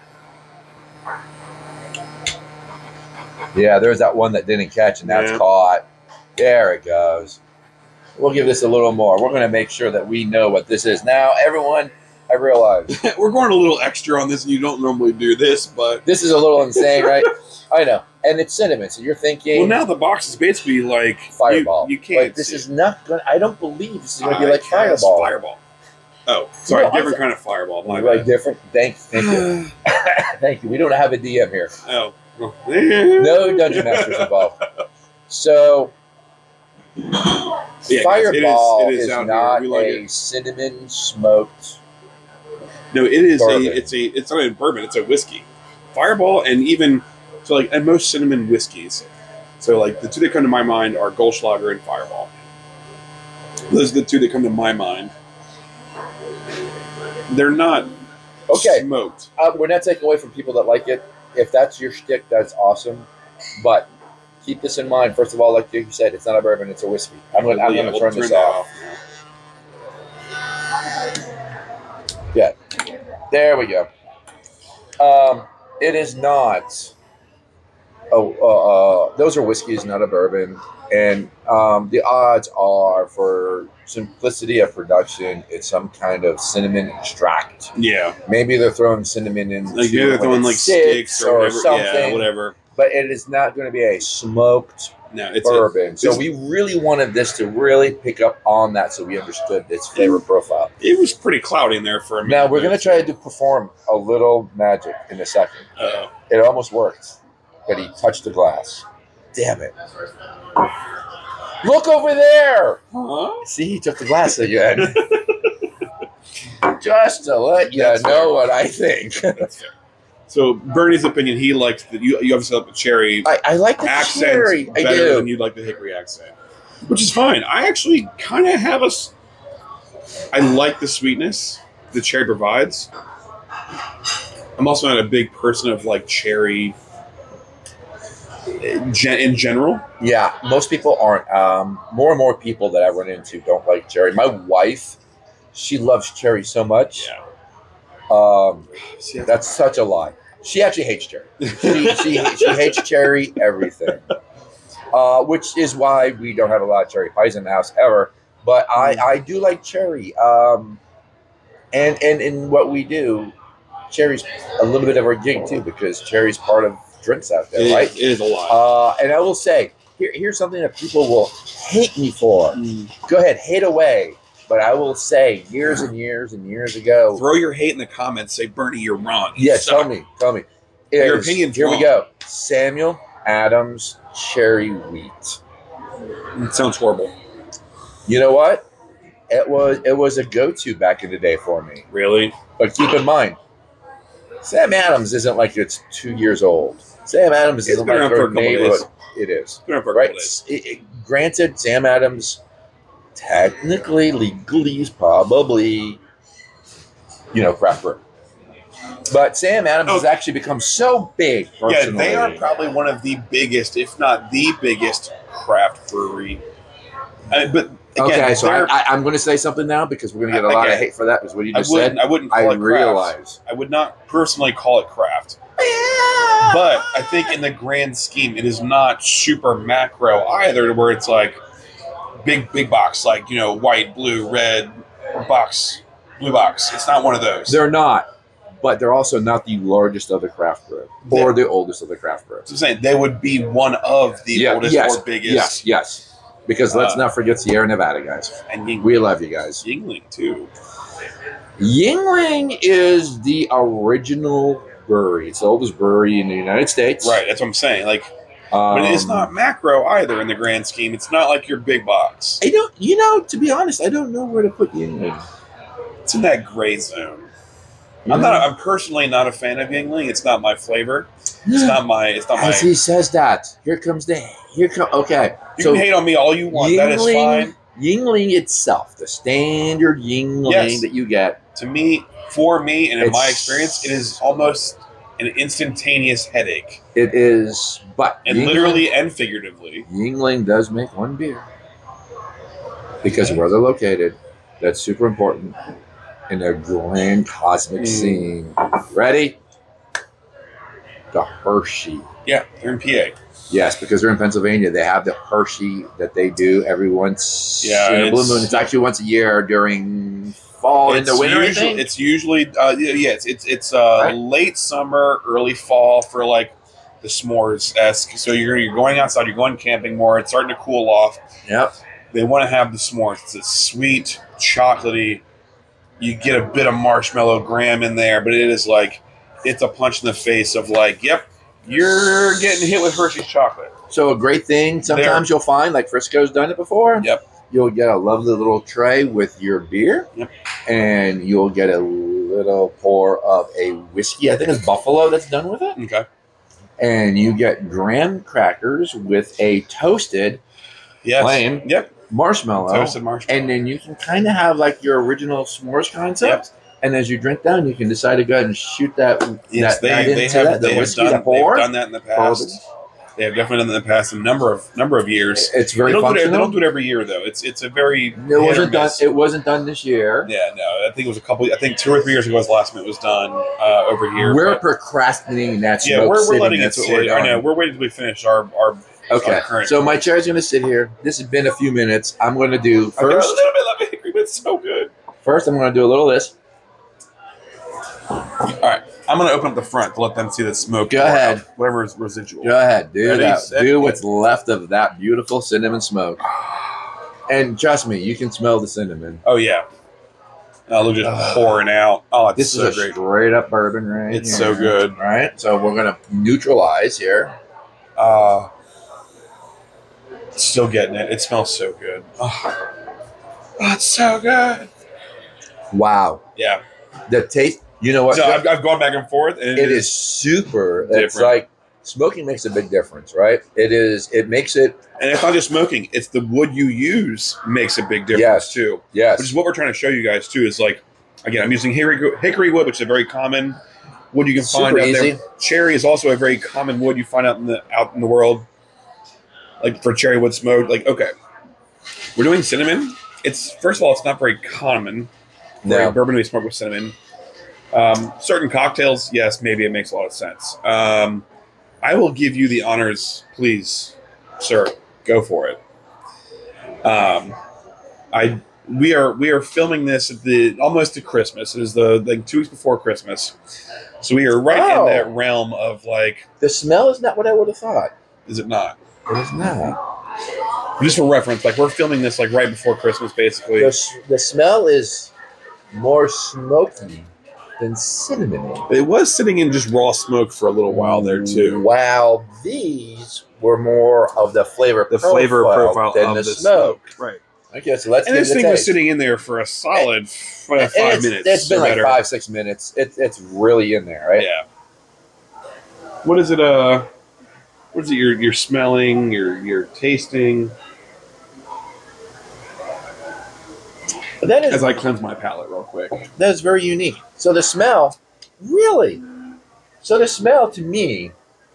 there's that one that didn't catch, and that's caught. There it goes. We'll give this a little more. We're going to make sure that we know what this is. Now, everyone, I realize. We're going a little extra on this, and you don't normally do this, but... This is a little insane, right? I know. And it's cinnamon, so you're thinking... Well, now the box is basically like... Fireball. You can't this is not going to... I don't believe this is going to be like Fireball. Fireball. Oh, sorry, different kind of Fireball. My bad. Different... Thank you. Thank you. We don't have a DM here. Oh. No Dungeon Masters involved. So... Fireball is not a cinnamon smoked. No, it is bourbon. It's not a bourbon. It's a whiskey. Fireball, and even so, like, and most cinnamon whiskeys. So, like, the two that come to my mind are Goldschlager and Fireball. Those are the two that come to my mind. They're not smoked. We're not taking away from people that like it. If that's your shtick, that's awesome. But keep this in mind. First of all, like you said, it's not a bourbon; it's a whiskey. I'm going to turn this off. Yeah, there we go. It is not. Those are whiskeys, not a bourbon. And the odds are, for simplicity of production, it's some kind of cinnamon extract. Yeah. Maybe they're throwing cinnamon in. Like maybe they're throwing like sticks or whatever. Something. Yeah, whatever. But it is not going to be a smoked bourbon. So we really wanted this to really pick up on that, so we understood its flavor profile. It was pretty cloudy in there for a minute. Now we're going to try to perform a little magic in a second. Uh-oh. It almost worked, but he touched the glass. Damn it! Look over there. Huh? See, he took the glass again. Just to let you know what I think. So Bernie's opinion, he likes that you obviously like the cherry. I like the accent cherry. better than you like the hickory accent, which is fine. I actually kind of have I like the sweetness the cherry provides. I'm also not a big person of like cherry in general. Yeah, most people aren't. More and more people that I run into don't like cherry. My wife, she loves cherry so much. Yeah. That's such a lie. She actually hates cherry. She hates cherry everything, which is why we don't have a lot of cherry pies in the house ever. But I do like cherry. And what we do, cherry's a little bit of our gig too, because cherry's part of drinks out there, right? It is a lot. And I will say, here's something that people will hate me for. Go ahead, hate away. But I will say, years and years and years ago, Throw your hate in the comments. Say, Bernie, you're wrong. Yeah, tell me. Your opinion's Here wrong. we go. Samuel Adams cherry wheat. It sounds horrible. You know what? It was a go-to back in the day for me. Really? But keep in mind, Sam Adams isn't like it's 2 years old. Sam Adams isn't been like around for a our couple neighborhood. days. It is. Been around for a Right? couple days. Granted, Sam Adams technically, legally is probably, craft brew. But Sam Adams has actually become so big personally. Yeah, they are probably one of the biggest, if not the biggest, craft brewery. But again, okay, so I'm going to say something now because we're going to get a lot of hate for that. Is what you just said. I wouldn't call it craft. I would not personally call it craft. But I think in the grand scheme, it is not super macro either, where it's like big box, like, white, blue, red box, blue box. It's not one of those. They're not. But they're also not the largest of the craft brew or the oldest of the craft brew. So I'm saying they would be one of the oldest or biggest. Yes. Because let's not forget Sierra Nevada, guys. And Yingling. We love you guys. Yingling, too. Yingling is the original brewery. It's the oldest brewery in the United States. Right, that's what I'm saying. But it's not macro either in the grand scheme. It's not like your big box. I don't, to be honest, I don't know where to put Yingling. It's in that gray zone. I'm personally not a fan of Yingling. It's not my flavor. It's not my. As he says that, okay. You can hate on me all you want. That is fine. Yingling itself, the standard Yingling that you get. For me, and in my experience, it is almost an instantaneous headache. It is, but literally and figuratively, Yingling does make one beer because where they're located. That's super important. In a grand cosmic scene. Ready? The Hershey. Yeah, they're in PA. Yes, because they're in Pennsylvania. They have the Hershey that they do every once in a blue moon. It's actually once a year during fall into winter. It's usually it's late summer, early fall for like the s'mores-esque. So you're going outside, you're going camping more. It's starting to cool off. Yep. They want to have the s'mores. It's a sweet, chocolatey. You get a bit of marshmallow graham in there, but it is like, it's a punch in the face of like, yep, you're getting hit with Hershey's chocolate. So a great thing, sometimes you'll find, like Frisco's done it before. Yep. You'll get a lovely little tray with your beer. Yep. And you'll get a little pour of a whiskey. I think it's Buffalo that's done with it. Okay. And you get graham crackers with a toasted plain. Yep. Marshmallow. Toasted marshmallow. And then you can kind of have like your original s'mores concept. Yep. And as you drink down, you can decide to go ahead and shoot that. They have done that in the past. They have definitely done that in the past. A number of years. It's very functional. They don't do it every year though. It's a very. It wasn't done this year. Yeah, no. I think it was I think 2 or 3 years ago was the last time it was done over here. We're procrastinating that. Yeah, we're letting it sit. I know. We're waiting until we finish our. Okay, so my chair's going to sit here. This has been a few minutes. I'm going to do first. A little bit of hickory, but it's so good. First, I'm going to do a little of this. All right, I'm going to open up the front to let them see the smoke. Go ahead. Whatever is residual. Go ahead. Do what's left of that beautiful cinnamon smoke. And trust me, you can smell the cinnamon. Oh, yeah. Look, just pouring out. Oh, this is a straight up bourbon right It's so good. All right, so we're going to neutralize here. Still getting it. It smells so good. Oh, it's so good. Wow. Yeah. The taste, you know what? So I've gone back and forth. And it is super different. It's like smoking makes a big difference, right? It makes it. And it's not just smoking. It's the wood you use makes a big difference too. Yes. Which is what we're trying to show you guys too. Is like, again, I'm using hickory wood, which is a very common wood you can find out there. Cherry is also a very common wood you find out in the world. Like for cherry wood smoke, like, okay, we're doing cinnamon. First of all, it's not very common for bourbon to be smoked with cinnamon. Certain cocktails, yes, maybe it makes a lot of sense. I will give you the honors, please, sir. Go for it. we are filming this at the almost to Christmas. It is the like 2 weeks before Christmas, so we are right in that realm of like the smell is not what I would have thought. Is it not? It is not. Just for reference, like we're filming this like right before Christmas, basically. The smell is more smoky than cinnamon. It was sitting in just raw smoke for a little while there too. While these were more of the flavor profile than of the smoke. Right. Okay, so let's. And this thing was sitting in there for a solid 5 minutes. It's been like 5-6 minutes. It's really in there, right? Yeah. What is it? What is it? You're smelling. You're tasting. But that is, as I cleanse my palate real quick. That is very unique. So the smell, really. So the smell to me.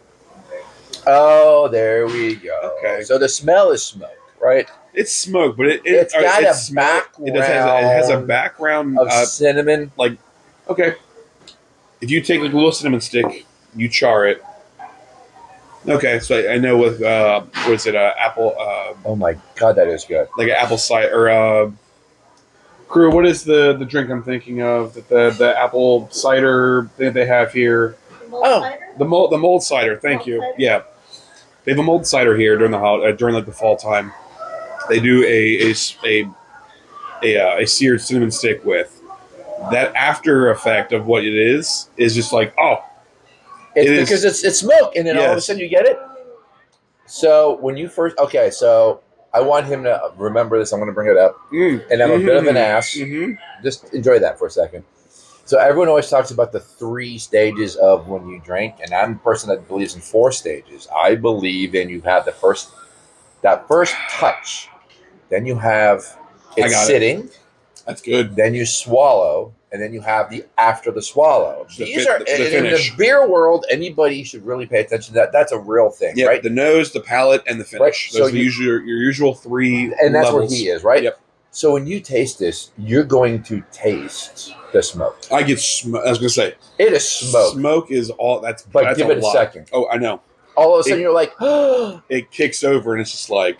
Oh, there we go. Okay. So the smell is smoke, right? It's smoke, but it's got a background. It has a background of cinnamon. Like, okay, if you take like a little cinnamon stick, you char it. Okay, so I know with what is it? Apple. Oh my god, that is good. Like an apple cider or Crew. What is the drink I'm thinking of? The apple cider that they have here. The mold cider. Thank you. Cider? Yeah, they have a mold cider here during during like the fall time. They do a seared cinnamon stick with that. After effect of what it is just like it's because it's smoke, and then all of a sudden you get it. So when you first so I want him to remember this. I'm going to bring it up, and I'm a bit of an ass. Just enjoy that for a second. So everyone always talks about the 3 stages of when you drink, and I'm a person that believes in 4 stages. I believe in you have that first touch. Then you have it sitting. That's good. Then you swallow, and then you have the after the swallow. These are in the beer world. Anybody should really pay attention to that. That's a real thing, right? The nose, the palate, and the finish. Right. Those are your usual 3 and that's levels. where he is, right? Yep. So when you taste this, you're going to taste the smoke. I get smoke. I was going to say it is smoke. Smoke is all. That's give it a second. Oh, I know. All of a sudden, you're like, it kicks over, and it's just like,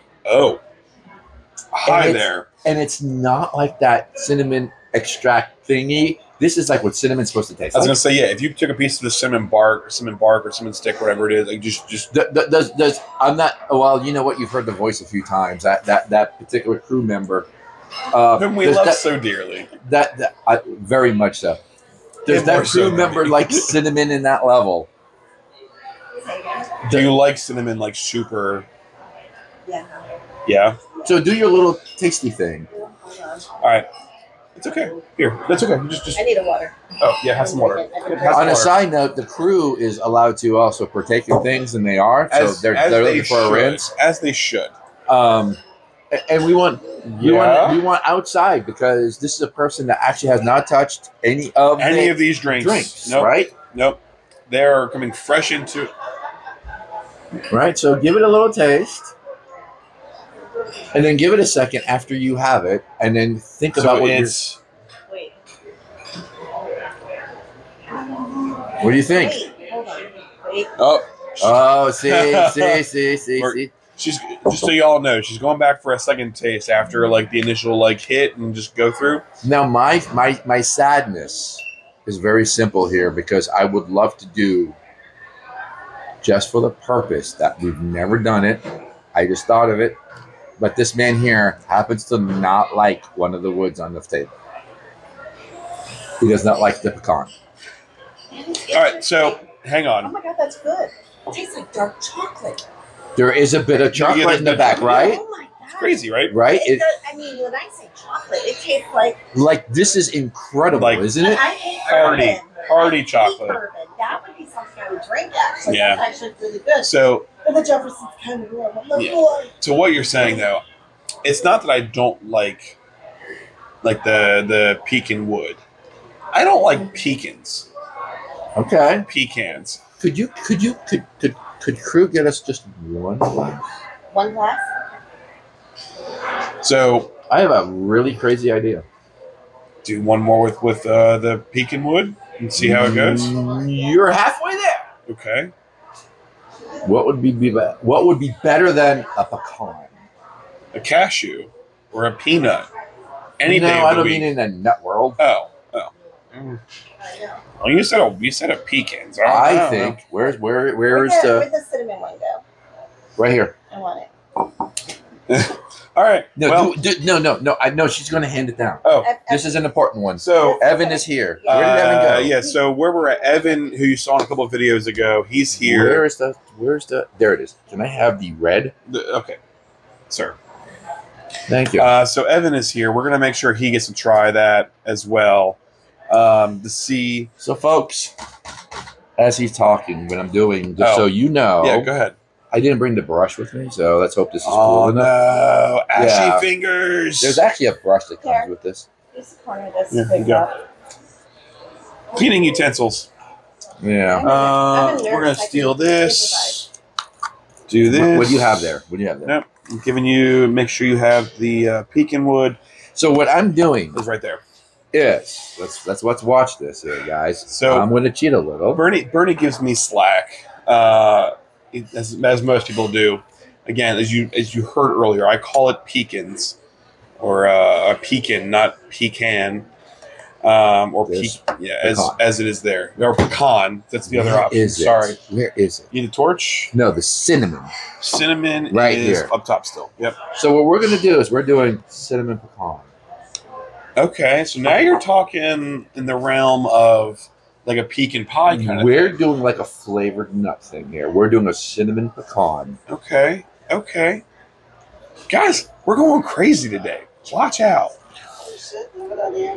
hi there. And it's not like that cinnamon extract thingy. This is like what cinnamon's supposed to taste like. I was going to say, if you took a piece of the cinnamon bark or cinnamon stick, whatever it is, like just does I'm not. Well, you know what? You've heard the voice a few times. That particular crew member, whom we love so dearly. That very much so. Does that crew member like cinnamon in that level? Do you like cinnamon like super? Yeah. Yeah. So do your little tasty thing. All right. It's okay. Here. That's okay. Just. I need a water. Oh, yeah. Have some water. On a side note, the crew is allowed to also partake in things, and they are. So they're looking for a rinse. As they should. And we want outside, because this is a person that actually has not touched any of these drinks. Nope. Right? Nope. They're coming fresh into it. Right. So give it a little taste. And then give it a second after you have it, and then think about what it's. Wait. What do you think? Wait, hold on. Wait. Oh, see. She's just so y'all know, she's going back for a second taste after like the initial like hit and just go through. Now my sadness is very simple here, because I would love to do, just for the purpose that we've never done it. I just thought of it. But this man here happens to not like one of the woods on the table. He does not like the pecan. All right, so hang on. Oh my god, that's good. It tastes like dark chocolate. There is a bit of chocolate in the back, right? Oh my god. It's crazy, right? Right? I mean, when I say chocolate, it tastes like this is incredible, isn't it? I hate Hardy chocolate. Bourbon. That would be something I would drink, actually. Yeah. That's actually really good. So. But the Jefferson's kind of warm. I'm like, boy. So what you're saying though, it's not that I don't like the pecan wood. I don't like pecans. Okay. Pecans. Could crew get us just one glass? One glass? So I have a really crazy idea. Do one more with the pecan wood and see how it goes. You're halfway there. Okay. What would be better than a pecan? A cashew or a peanut. any no, day of I the don't week. mean in the nut world. Oh. I know. Well, you said a pecan. So I don't think know. where's Where'd the cinnamon one go? right here. I want it. All right. No, well, no. I know she's going to hand it down. oh, This is an important one. so Evan is here. Where did Evan go? yeah. So where we're at, Evan, who you saw in a couple of videos ago, he's here. Where's the? There it is. Can I have the red? Okay, sir. Thank you. So Evan is here. We're gonna make sure he gets to try that as well. To see. So, folks, as he's talking, what I'm doing, just so you know, Yeah, go ahead. I didn't bring the brush with me, so let's hope this is Oh cool enough. no, ashy Yeah. fingers. There's actually a brush that comes Here. with this. Use the corner of this Yeah, to pick you go. up. Cleaning utensils. Yeah. I'm We're gonna nervous. I steal can this. Do this. What do you have there? What do you have there? Nope. I'm giving you. Make sure you have the pecan wood. So what I'm doing Is right there. is let's watch this here, guys. So- I'm going to cheat a little. Bernie gives me slack, as most people do. Again, as you heard earlier, I call it pecans, or a pecan, not pecan, or There's as it is there, or pecan. That's the other Where option. is it? Sorry, Where is it? you need a torch. No, the cinnamon. Cinnamon Right is here. up top still. Yep. So what we're going to do is we're doing cinnamon pecan. Okay, so now you're talking in the realm of like a pecan pie kind of We're thing. doing like a flavored nut thing here. We're doing a cinnamon pecan. Okay. Guys, we're going crazy today. Watch out. Oh, shit. Look at that.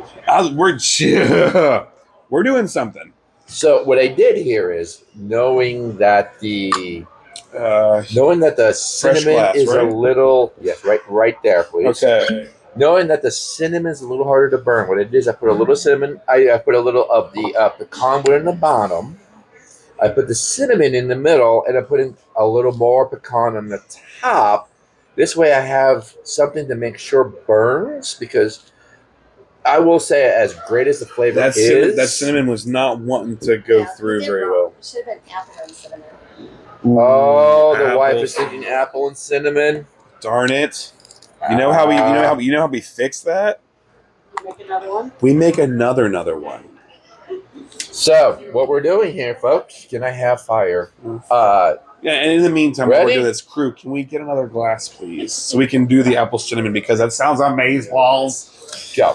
We're doing something. So what I did here is knowing that the cinnamon glass, is right? a little right there, please. Okay. Knowing that the cinnamon is a little harder to burn, what I did is I put a little cinnamon. I put a little of the pecan wood in the bottom. I put the cinnamon in the middle, and I put in a little more pecan on the top. This way, I have something to make sure burns, because I will say, as great as the flavor That is, cinnamon was not wanting to go through very well. It should have been apple and cinnamon. Oh, the Apple. wife is thinking apple and cinnamon. Darn it! You know how we fix that? You make another one? We make another one. So, what we're doing here, folks, can I have fire? Yeah, and in the meantime, while we're Ready? doing this, crew, can we get another glass, please, so we can do the apple cinnamon, because that sounds amazing, balls. Go.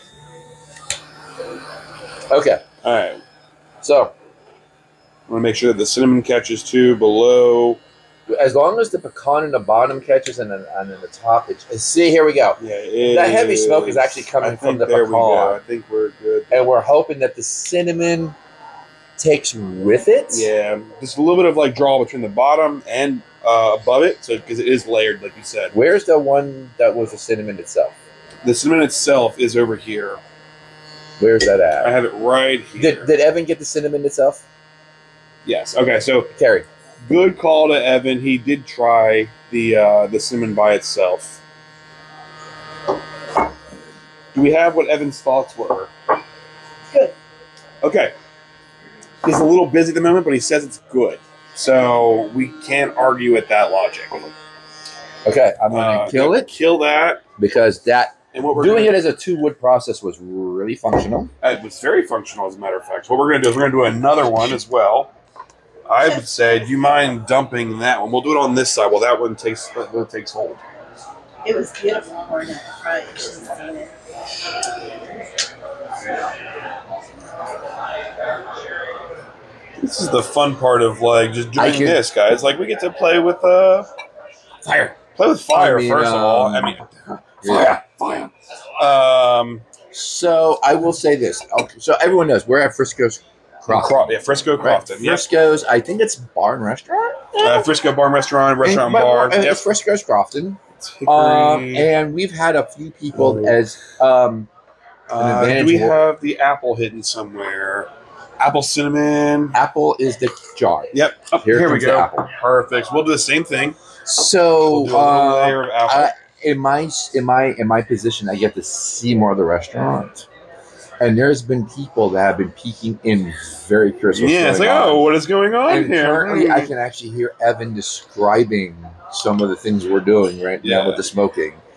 Okay, All right, so I want to make sure that the cinnamon catches too below. as long as the pecan in the bottom catches and then the top, see, here we go. Yeah, That heavy smoke is actually coming from the there we go. pecan. I think we're good. And we're hoping that the cinnamon takes with it. Yeah, just a little bit of like draw between the bottom and above it, so because it is layered, like you said. Where's the one that was the cinnamon itself? The cinnamon itself is over here. Where's that I at? have it right here. Did Evan get the cinnamon itself? Yes. Okay. So Carrie. good call to Evan. He did try the cinnamon by itself. Do we have what Evan's thoughts were? Good. Okay. He's a little busy at the moment, but he says it's good. So we can't argue with that logic. Okay, I'm going to kill it Kill that. because that And what we're doing gonna, it as a 2-wood process was really functional. it was very functional, as a matter of fact. So what we're going to do is we're going to do another one as well. I would say, do you mind dumping that one? We'll do it on this side while that one takes hold. It was beautiful pouring out the front. You should have seen it. This is the fun part of like just doing this, guys. Like we get to play with fire. Play with fire I mean, first of all. I mean, fire. So I will say this. Okay, so everyone knows we're at Frisco's Crofton. Frisco Crofton. Yep. Frisco's, I think it's bar and restaurant. Frisco Bar and Restaurant and But- bar. and Yep. It's Frisco's Crofton. Hickory. And we've had a few people as do advantage we will- have the apple hidden somewhere? Apple cinnamon. apple is the jar. Yep. Oh, Here here we comes the go. apple. Perfect. We'll do the same thing. So We'll do a little layer of apple. in my position, I get to see more of the restaurant, and there's been people that have been peeking in very curious. what's Yeah, it's like, going on. oh, what is going on And here? currently, I can actually hear Evan describing some of the things we're doing right now Yeah. with the smoking.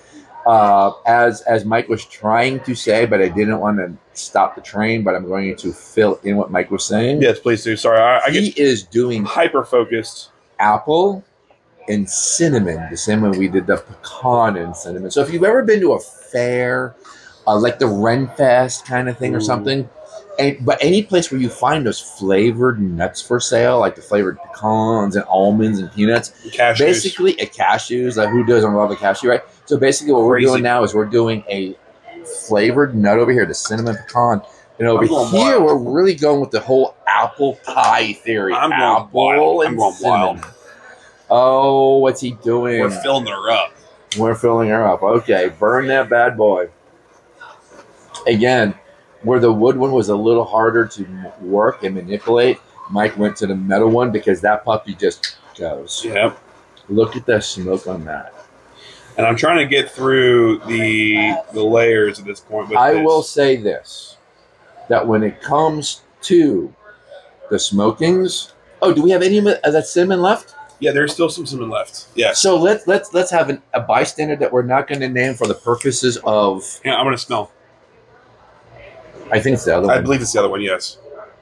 As Mike was trying to say, but I didn't want to stop the train, but I'm going to fill in what Mike was saying. Yes, please do. Sorry, I He get is doing hyper focused. apple and cinnamon, the same way we did the pecan and cinnamon. So if you've ever been to a fair, like the Renfest kind of thing or something, but any place where you find those flavored nuts for sale, like the flavored pecans and almonds and peanuts, Cashews. basically cashews, like who doesn't love a cashew, right? So basically what we're Crazy. doing now is we're doing a flavored nut over here, the cinnamon pecan. And over I'm going here, wild. we're really going with the whole apple pie theory. I'm going apple wild. and I'm going cinnamon. wild. Oh, what's he doing? We're filling her up. We're filling her up. Okay, burn that bad boy. Again, where the wood one was a little harder to work and manipulate, Mike went to the metal one because that puppy just goes. Yep. Look at the smoke on that. And I'm trying to get through the layers at this point. With I this. will say this, that when it comes to the smokings, oh, do we have any of that cinnamon left? Yeah, there's still some cinnamon left. Yes. So let's have a bystander that we're not going to name for the purposes of. Yeah, I'm gonna smell. I think it's the other one. I believe it's the other one. Yes.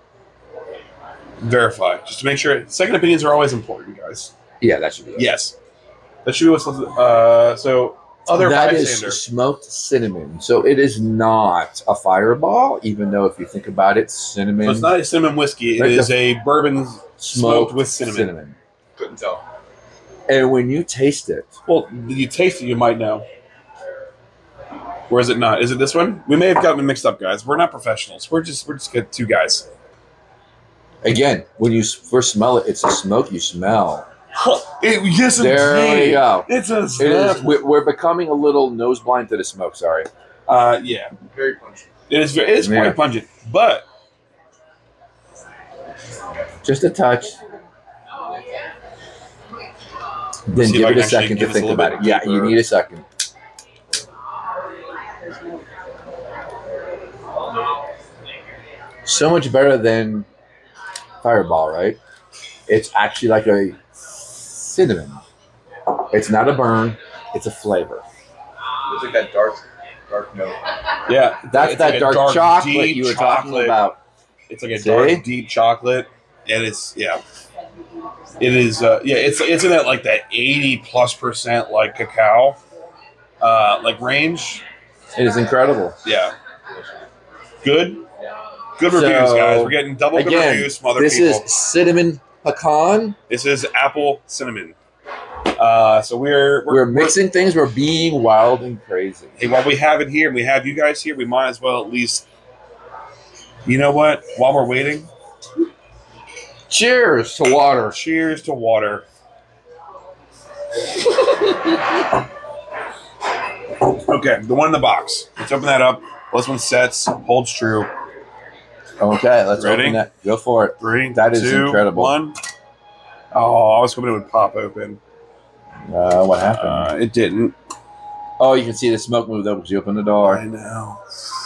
Verify just to make sure. Second opinions are always important, guys. Yeah, that should be it. Yes. That should be what's so other That bystander. is smoked cinnamon. So it is not a fireball, even though if you think about it, cinnamon. So it's not a cinnamon whiskey. It Like is a bourbon smoked with cinnamon. Couldn't tell. And when you taste it, Well, you taste it, you might know. Or is it not? Is it this one? We may have gotten them mixed up, guys. We're not professionals. We're just good two guys. again, when you first smell it, it's a smoke you smell. Yes, There we go. It's a It is, we're becoming a little nose blind to the smoke. Sorry. yeah, very pungent. It is. It is Yeah. quite pungent, but Just a touch. Then see if give I it can a actually second give to this a think little about it. bit Yeah, you deeper. need a second. So much better than Fireball, right? It's actually like a cinnamon. It's not a burn. It's a flavor. It's like that dark note. yeah, That's it's that like a dark chocolate deep you were talking chocolate. about. It's like a See? dark, deep chocolate, and it's It is. It's in that like that 80+% like cacao, like range. It is incredible. Yeah. Good reviews, So, guys. We're getting double good Again, reviews from other this people. is cinnamon pecan. This is apple cinnamon. So We're mixing things. We're being wild and crazy. Hey, while we have it here and we have you guys here, we might as well at least. You know what? While we're waiting, Cheers to water. cheers to water. Okay, the one in the box. Let's open that up. Well, this one sets, holds true. Okay, let's Ready? open that. Go for it. 3, That is 2, incredible. 1. Oh, I was hoping it would pop open. What happened? It didn't. Oh, you can see the smoke move though because you opened the door. I know.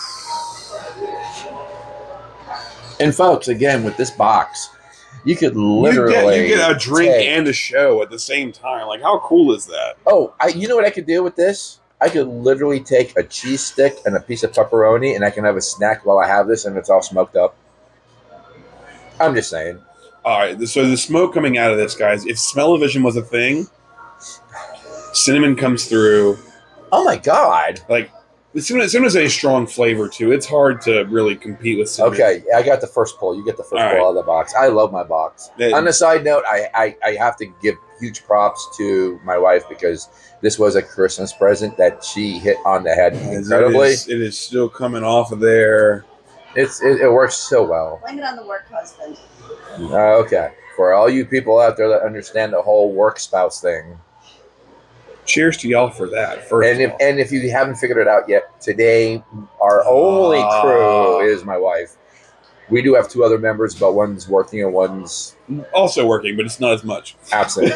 And folks, again, with this box, you could literally you get a drink take- and a show at the same time. Like, how cool is that? Oh, you know what I could do with this? I could literally take a cheese stick and a piece of pepperoni, and I can have a snack while I have this, and it's all smoked up. I'm just saying. All right, so the smoke coming out of this, guys, if smell-o-vision was a thing, cinnamon comes through. Oh my god! Like, cinnamon is a strong flavor, too. It's hard to really compete with cinnamon. Okay, I got the first pull. You get the first All pull right. out of the box. I love my box. Then- On a side note, I have to give huge props to my wife because this was a Christmas present that she hit on the head incredibly. It is still coming off of there. It works so well. Blame it on the work husband. Okay, for all you people out there that understand the whole work spouse thing, Cheers to y'all for that. First and of all. if you haven't figured it out yet, today our only crew is my wife. We do have two other members, but one's working and one's Also working, but it's not as much. absent.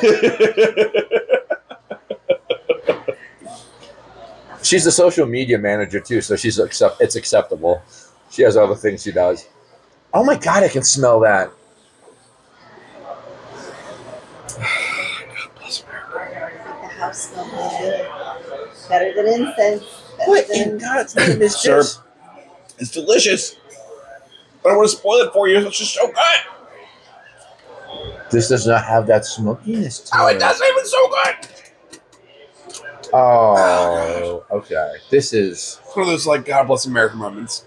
She's the social media manager too, so it's acceptable. She has all the things she does. Oh my god, I can smell that. The house smells really good. Better than incense. Better What than in God's name is Sir. this? It's delicious. I don't want to spoil it for you. It's just so good. This does not have that smokiness to Oh, it. it doesn't even so good. Oh, okay. This is. It's one of those, like, God bless America moments.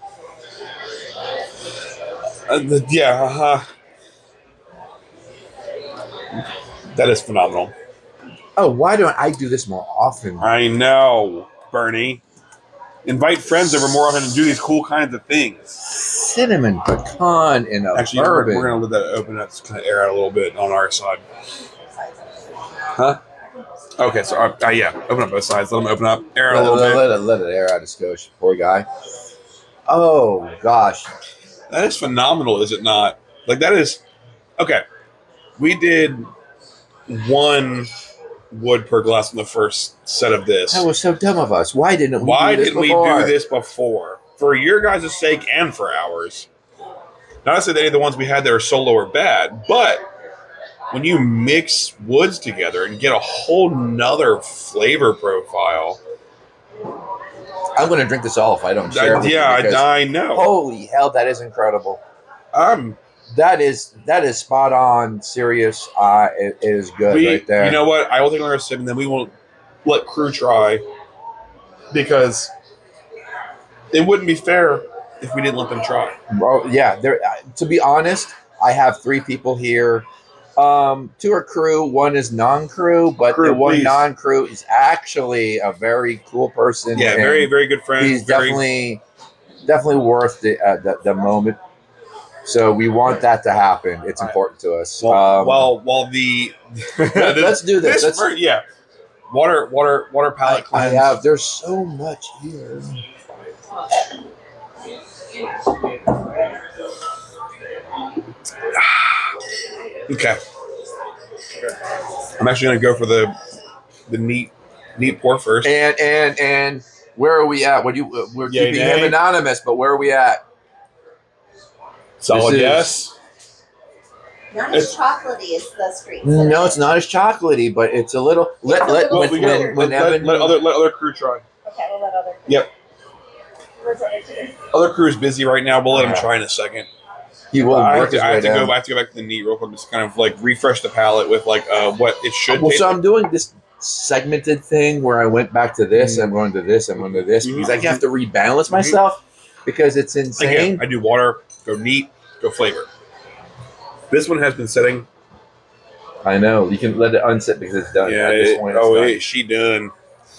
That is phenomenal. Oh, why don't I do this more often? I know, Bernie. Invite friends over more often to do these cool kinds of things. Cinnamon pecan in a Actually, bourbon. we're going to let that open up to kind of air out a little bit on our side. Huh? Okay, so, yeah, open up both sides. Let them open up, air out a little bit. Let it air out a skosh, poor guy. Oh, gosh. That is phenomenal, is it not? Like, that is... Okay, we did 1 wood per glass in the first set of this. That was so dumb of us. Why didn't we Why do this didn't we before? do this before? For your guys' sake and for ours. Not to say that any of the ones we had that are solo are bad, but when you mix woods together and get a whole nother flavor profile. I'm going to drink this all if I don't share it with you because I know. holy hell, that is incredible. That is spot on, serious. It is good right there. You know what? I will take another sip and then we won't let crew try because it wouldn't be fair if we didn't let them try. Well, yeah, to be honest, I have 3 people here. 2 are crew, 1 is non-crew, but Crew, the one please. non-crew is actually a very cool person. Yeah, and very, very good friend. he's definitely worth the moment. So we want that to happen. It's important to us. While the let's do this. Water palate cleanse. There's so much here. Okay. I'm actually going to go for the neat pour first. And where are we at? We're Yay, keeping nay. him anonymous, but where are we at? Solid This is- yes. not as chocolatey as the street. No, it's not as chocolatey, but it's a little. Let Let Evan. other crew try. Okay, we'll let other. Yep. Where's it? Other crew's busy right now. We'll let him try in a second. He will I work his way have to down. go back to the neat real quick. Just kind of like refresh the palate with like what it should. Well, taste so like. I'm doing this segmented thing where I went back to this, I'm going to this, I'm going to this, because I have to rebalance myself because it's insane. Again, I do water, go neat, go flavor. This one has been sitting. I know. You can let it unsit because it's done. Yeah, At this point, it's done. she done.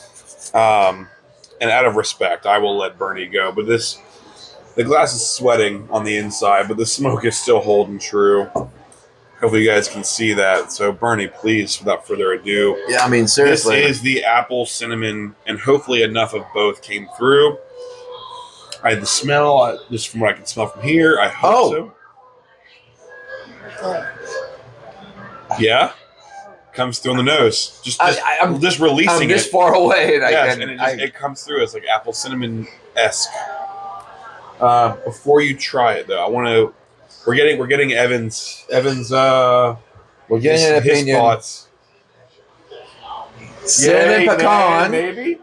And out of respect, I will let Bernie go. But the glass is sweating on the inside, but the smoke is still holding true. Hopefully you guys can see that. So Bernie, please, without further ado. Yeah, I mean, seriously. This is the apple, cinnamon, and hopefully enough of both came through. I had the smell, just from what I can smell from here. I hope so. Yeah? Comes through on the nose. I'm just releasing I'm this it. far away, and It comes through as like apple cinnamon-esque. Before you try it, though, I want to. We're getting Evan's. we're getting an his opinion. thoughts. Cinnamon Yay, pecan. maybe.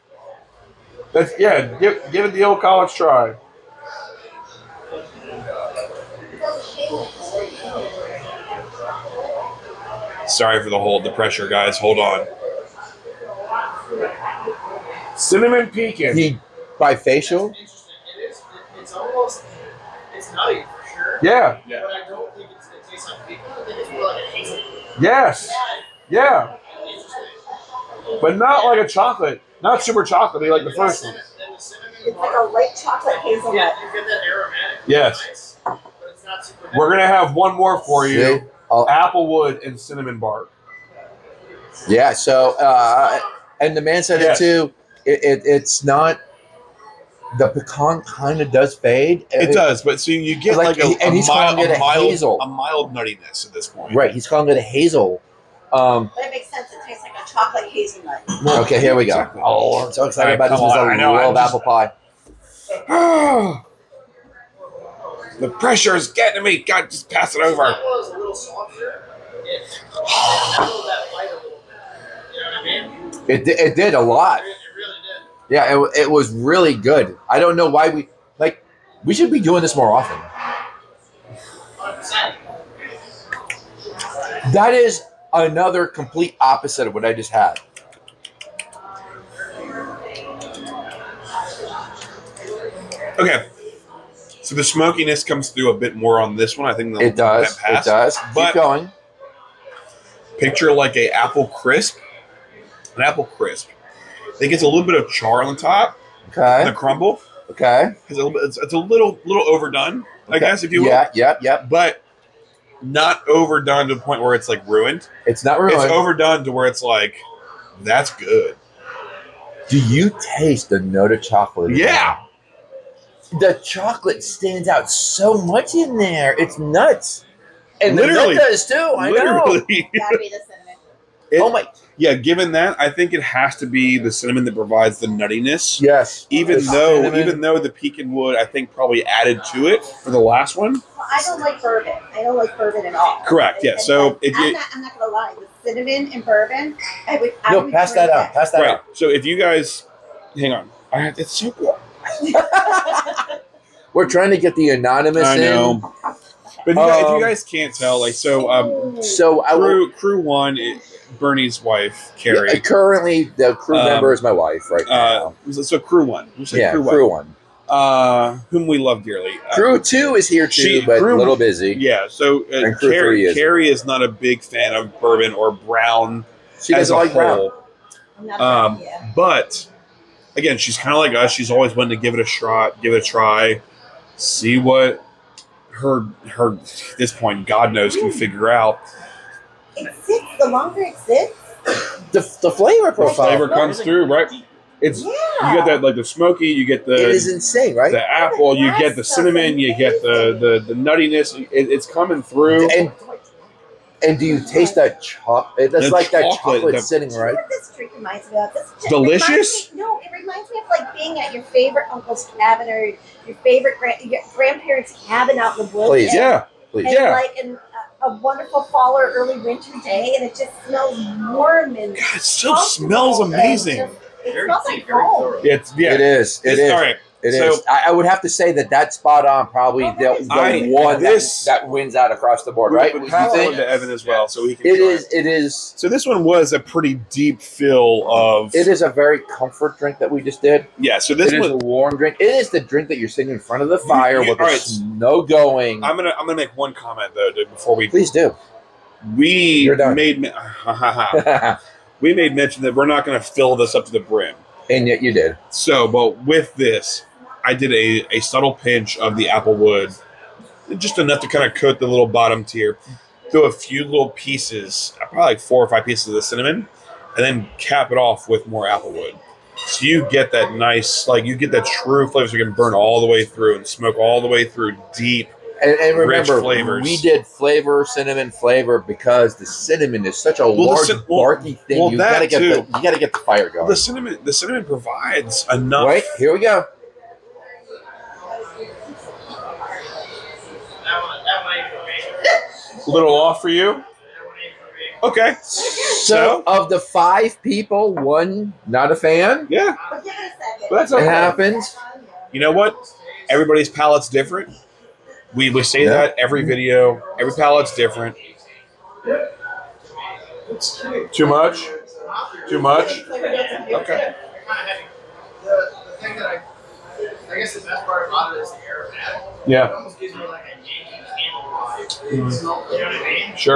Give it the old college try. Sorry for the pressure, guys. Hold on. Cinnamon pecan. The bifacial. It's almost, it's nutty for sure. Yeah. But I don't think it tastes like pecan. I think it's more like a hazelnut. Yes. Yeah. But not like a chocolate. Not super chocolatey like the first one. It's like a light chocolate hazelnut. Yeah, you get that aromatic. Yes. Nice, but it's not super. We're gonna have one more for you. See? Applewood and cinnamon bark. Yeah. So, and the man said Yes. it too. It's not. The pecan kind of does fade. It does, but so you get like he's calling it a hazel. a mild nuttiness at this point. Right. He's calling it a hazel. But it makes sense. It tastes like a chocolate hazelnut. Okay, here we go. Exactly. Oh, I'm so excited All right, about this. come This on. is I a know, world I'm apple pie. The pressure is getting to me. God, just pass it over. That was a little softer. It mellowed that bite a little bit. You know what I mean? It did a lot. It really Yeah, it was really good. I don't know why we should be doing this more often. 100%. That is another complete opposite of what I just had. Okay. So the smokiness comes through a bit more on this one, I think. It does. It does. But Keep going. picture like a apple crisp. An apple crisp. It gets a little bit of char on the top. Okay. The crumble. Okay. It's a little overdone, I guess, if you will. Yeah. But not overdone to the point where it's like ruined. It's not ruined. It's overdone to where it's like, that's good. Do you taste the note of chocolate? Yeah. The chocolate stands out so much in there. It's nuts. And Literally. the nut does too. I know. Literally. Gotta be the cinnamon. Oh my. Yeah, given that, I think it has to be the cinnamon that provides the nuttiness. Yes. Even The though cinnamon. the pecan wood, I think, probably added to it for the last one. Well, I don't like bourbon. I don't like bourbon at all. Correct, yeah. And- So and if you- I'm not gonna lie, with cinnamon and bourbon, I would Pass that drink out. Pass that Right. out. So if you guys, hang on, it's so cool. We're trying to get the anonymous I in. know. But if you guys can't tell, like, so So I will. crew one, Bernie's wife, Carrie. Currently, the crew member is my wife right now. So crew one. We'll say Yeah, crew one. whom we love dearly. Crew 2 is here too, but a little busy. Yeah, so And crew 3 is. Carrie is not a big fan of bourbon or brown She as doesn't a like brown. whole. I'm not But again, she's kind of like us. She's always wanting to give it a shot, give it a try, see what her at this point, God knows, can figure out. It sits. The longer it sits, The flavor profile. Flavor comes through, right? It's yeah. you get that like the smoky, you get It is the insane, right? apple, you get the cinnamon, you get the nuttiness. It's coming through. And do you taste that chocolate? That's The like that chocolate, chocolate the- sitting, You know right? what this drink reminds me of? This Delicious? It reminds me of like being at your favorite uncle's cabin or your favorite your grandparents' cabin out in the woods. Please. and- Yeah, Please. And Yeah. like a wonderful fall or early winter day, and it just smells warm and God, it still smells amazing. It smells like home. It is. It is. All right. It So- is. I would have to say that's spot on. Probably the one that wins out across the board, right? We You pass think? on to Evan as well, so he can. It try is. It is. So this one was a pretty deep fill of. It is a very comfort drink that we just did. Yeah. So this It is one. a warm drink. It is the drink that you're sitting in front of the fire with the all right. snow going. I'm gonna make one comment though before we. Please do. We You're done. we made mention that we're not going to fill this up to the brim. And yet you did. So, but with this, I did a subtle pinch of the applewood, just enough to kind of coat the little bottom tier. Throw a few little pieces, probably like 4 or 5 pieces of the cinnamon, and then cap it off with more applewood. So you get that nice, like you get that true flavor, so you can burn all the way through and smoke all the way through deep. And remember, flavors. we did cinnamon flavor, because the cinnamon is such a large, barky thing. well, you that gotta get the fire going. The cinnamon provides enough. Right, here we go. That one ain't for me. A little off for you. That one ain't for me. Okay. So, of the 5 people, 1 not a fan. Yeah. But give it a second. But that's It okay. happens. You know what? Everybody's palate's different. We say that every video. Every palate's different. Too much? Too much? Okay. They're kind of heavy. The thing that I guess the best part about it is the aromatic. It Yeah. almost gives me like a Yankee candle vibe. You know what I mean? Sure.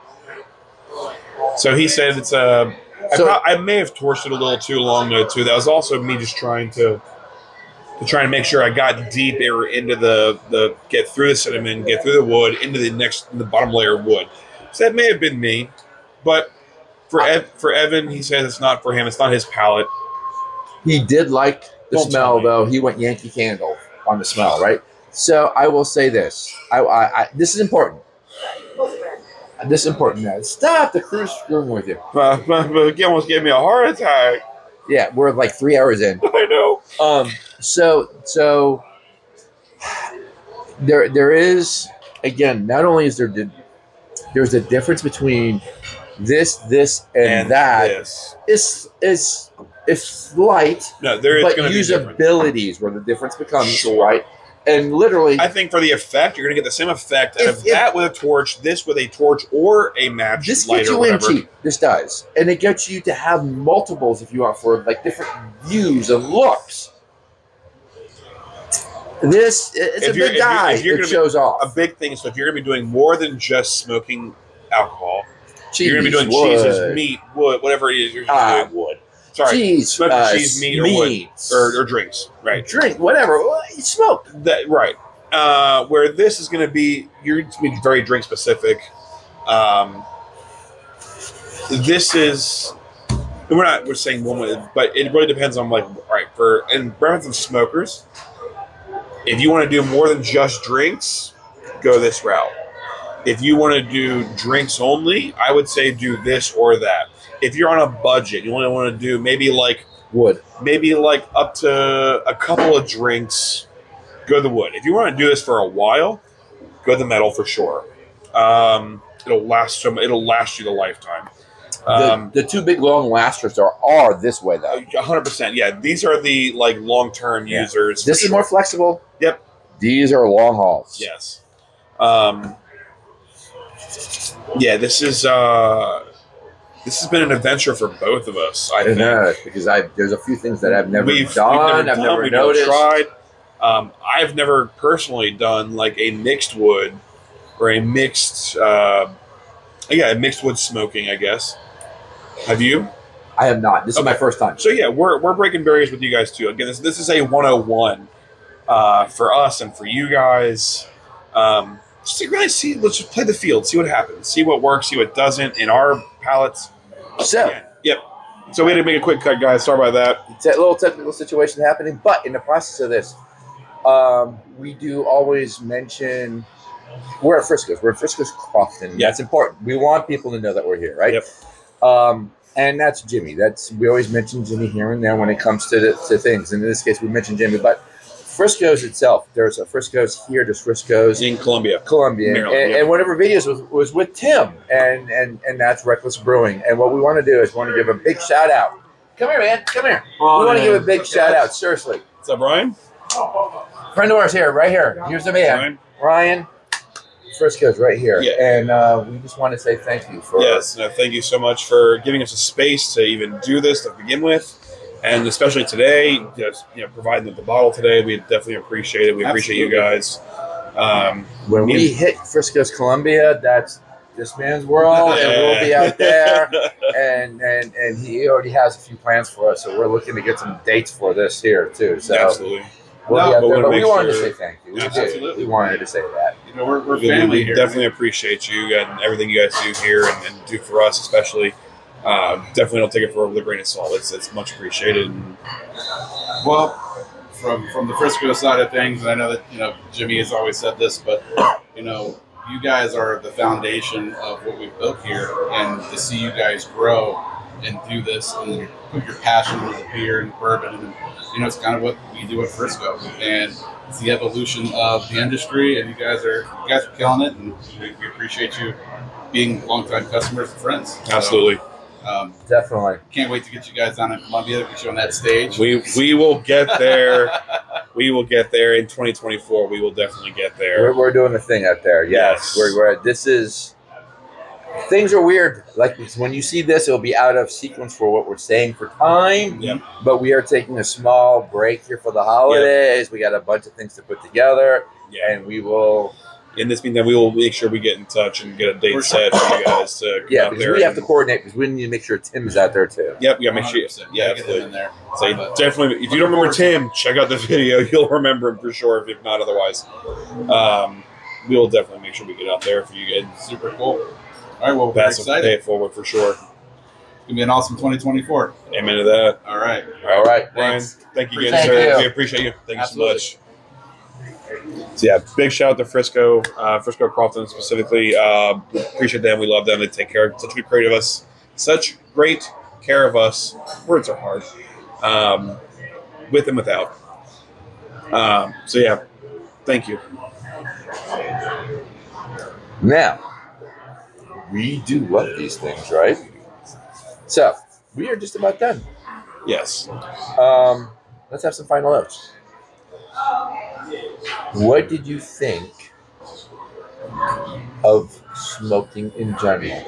So he said it's a. I may have torched it a little too long though too. That was also me just trying to make sure I got deep into the get through the cinnamon, get through the wood, into the bottom layer of wood. So that may have been me, but for Evan, he says it's not for him. It's not his palate. He did like the Don't smell, tell me. though. He went Yankee Candle on the smell, right? So I will say this. This is important. This is important. Now, stop the crew's screwing with you. But he almost gave me a heart attack. Yeah, we're like 3 hours in. I know. So there is, again, not only is there's a difference between this and that. This. Is It's light, No, there is but going to be different. usability is where the difference becomes, Sure. right? And literally, I think for the effect, you're going to get the same effect out If- of that with a torch, this with a torch, or a match this light gets or you in whatever. cheap. This does. And it gets you to have multiples if you want for like different views and looks. It's If a you're- big guy. if you're It gonna be shows off. A big thing. So if you're going to be doing more than just smoking alcohol, Cheese, you're going to be doing wood. cheeses, meat, wood, whatever it is you're doing. Wood. Sorry, Cheese, smoking cheese, meat, meats. or drinks. Right. Drink, whatever. Well, you smoke. That right. Where this is going to be, you're going to be very drink specific. This is, we're saying one way, but it really depends on like, all right, for in preference of smokers, if you want to do more than just drinks, go this route. If you want to do drinks only, I would say do this or that. If you're on a budget, you only want to do maybe like up to a couple of drinks, go the wood. If you want to do this for a while, go the metal for sure. It'll last you the lifetime. The two big long lasters are this way though. 100%. Yeah, these are the like long-term users. This is more flexible. Yep. These are long hauls. Yes. Yeah, this has been an adventure for both of us. I think Because there's a few things that I've never we've done. never I've never we've noticed. tried. I've never personally done like a mixed wood or a mixed, mixed wood smoking. I guess. Have you? I have not. This is my first time. So yeah, we're breaking barriers with you guys too. Again, this is a 101 for us and for you guys. Just to really see, let's just play the field, see what happens, see what works, see what doesn't in our palettes. So, Yep. So we had to make a quick cut, guys. Sorry about that. it's a little technical situation happening, but in the process of this, we do always mention we're at Frisco's. We're at Frisco's Crofton. Yeah. That's important. We want people to know that we're here, right? Yep. And that's Jimmy. We always mention Jimmy here and there when it comes to things. And in this case, we mentioned Jimmy, but Frisco's itself. There's a Frisco's here. There's Frisco's In Columbia. Maryland. And one of our videos was with Tim, and that's Reckless Brewing. And what we want to do is want to give a big shout out. Come here, man. Come here. We want to give a big shout out. Seriously, What's up, Brian? friend of ours here, right here. Here's the man, Ryan. Frisco's right here, Yeah. and we just want to say thank you for Thank you so much for giving us a space to even do this to begin with. And especially today, just providing the bottle today, we definitely appreciate it. We appreciate you guys. When we hit Frisco's Columbia, that's this man's world, and we'll be out there. and he already has a few plans for us, so we're looking to get some dates for this here too. So Absolutely. we'll be out there. But we make wanted to sure- say thank you. We Absolutely. did. We wanted to say that. We're family We here. definitely appreciate you and everything you guys do here and do for us, especially. Definitely don't take it for the grain of salt. It's much appreciated. Well, from the Frisco side of things, and I know that Jimmy has always said this, but you guys are the foundation of what we've built here, and to see you guys grow and do this and put your passion into the beer and bourbon, and it's kind of what we do at Frisco, and it's the evolution of the industry, and you guys are killing it, and we appreciate you being longtime customers and friends. Absolutely. Definitely. Can't wait to get you guys down in Columbia, get you on that stage. We will get there. We will get there in 2024. We will definitely get there. We're doing the thing out there. Yes. Yes. Things are weird. Like when you see this, it'll be out of sequence for what we're saying for time. Yep. But we are taking a small break here for the holidays. We got a bunch of things to put together, and we will. In this meantime, we will make sure we get in touch and get a date set for you guys to come out because there. we have to coordinate because we need to make sure Tim is out there too. Yep, we got to make sure. 100%. Yeah, Get them in there. So definitely, if you don't remember Tim, check out the video. You'll remember him for sure, if not otherwise. We will definitely make sure we get out there for you guys. Super cool. All right, well, we're That's excited. pay it forward for sure. It's going to be an awesome 2024. Amen to that. All right. All right. Brian, Thanks. thank you again, Thank sir. you. We appreciate you. Thank Absolutely. you so much. So yeah, big shout out to Frisco, Frisco Crofton specifically. Appreciate them. We love them. They take care of such good care of us. Such great care of us. Words are hard. With and without. So yeah, thank you. Now, we do love these things, right? So we are just about done. Yes. Let's have some final notes. What did you think of smoking in general?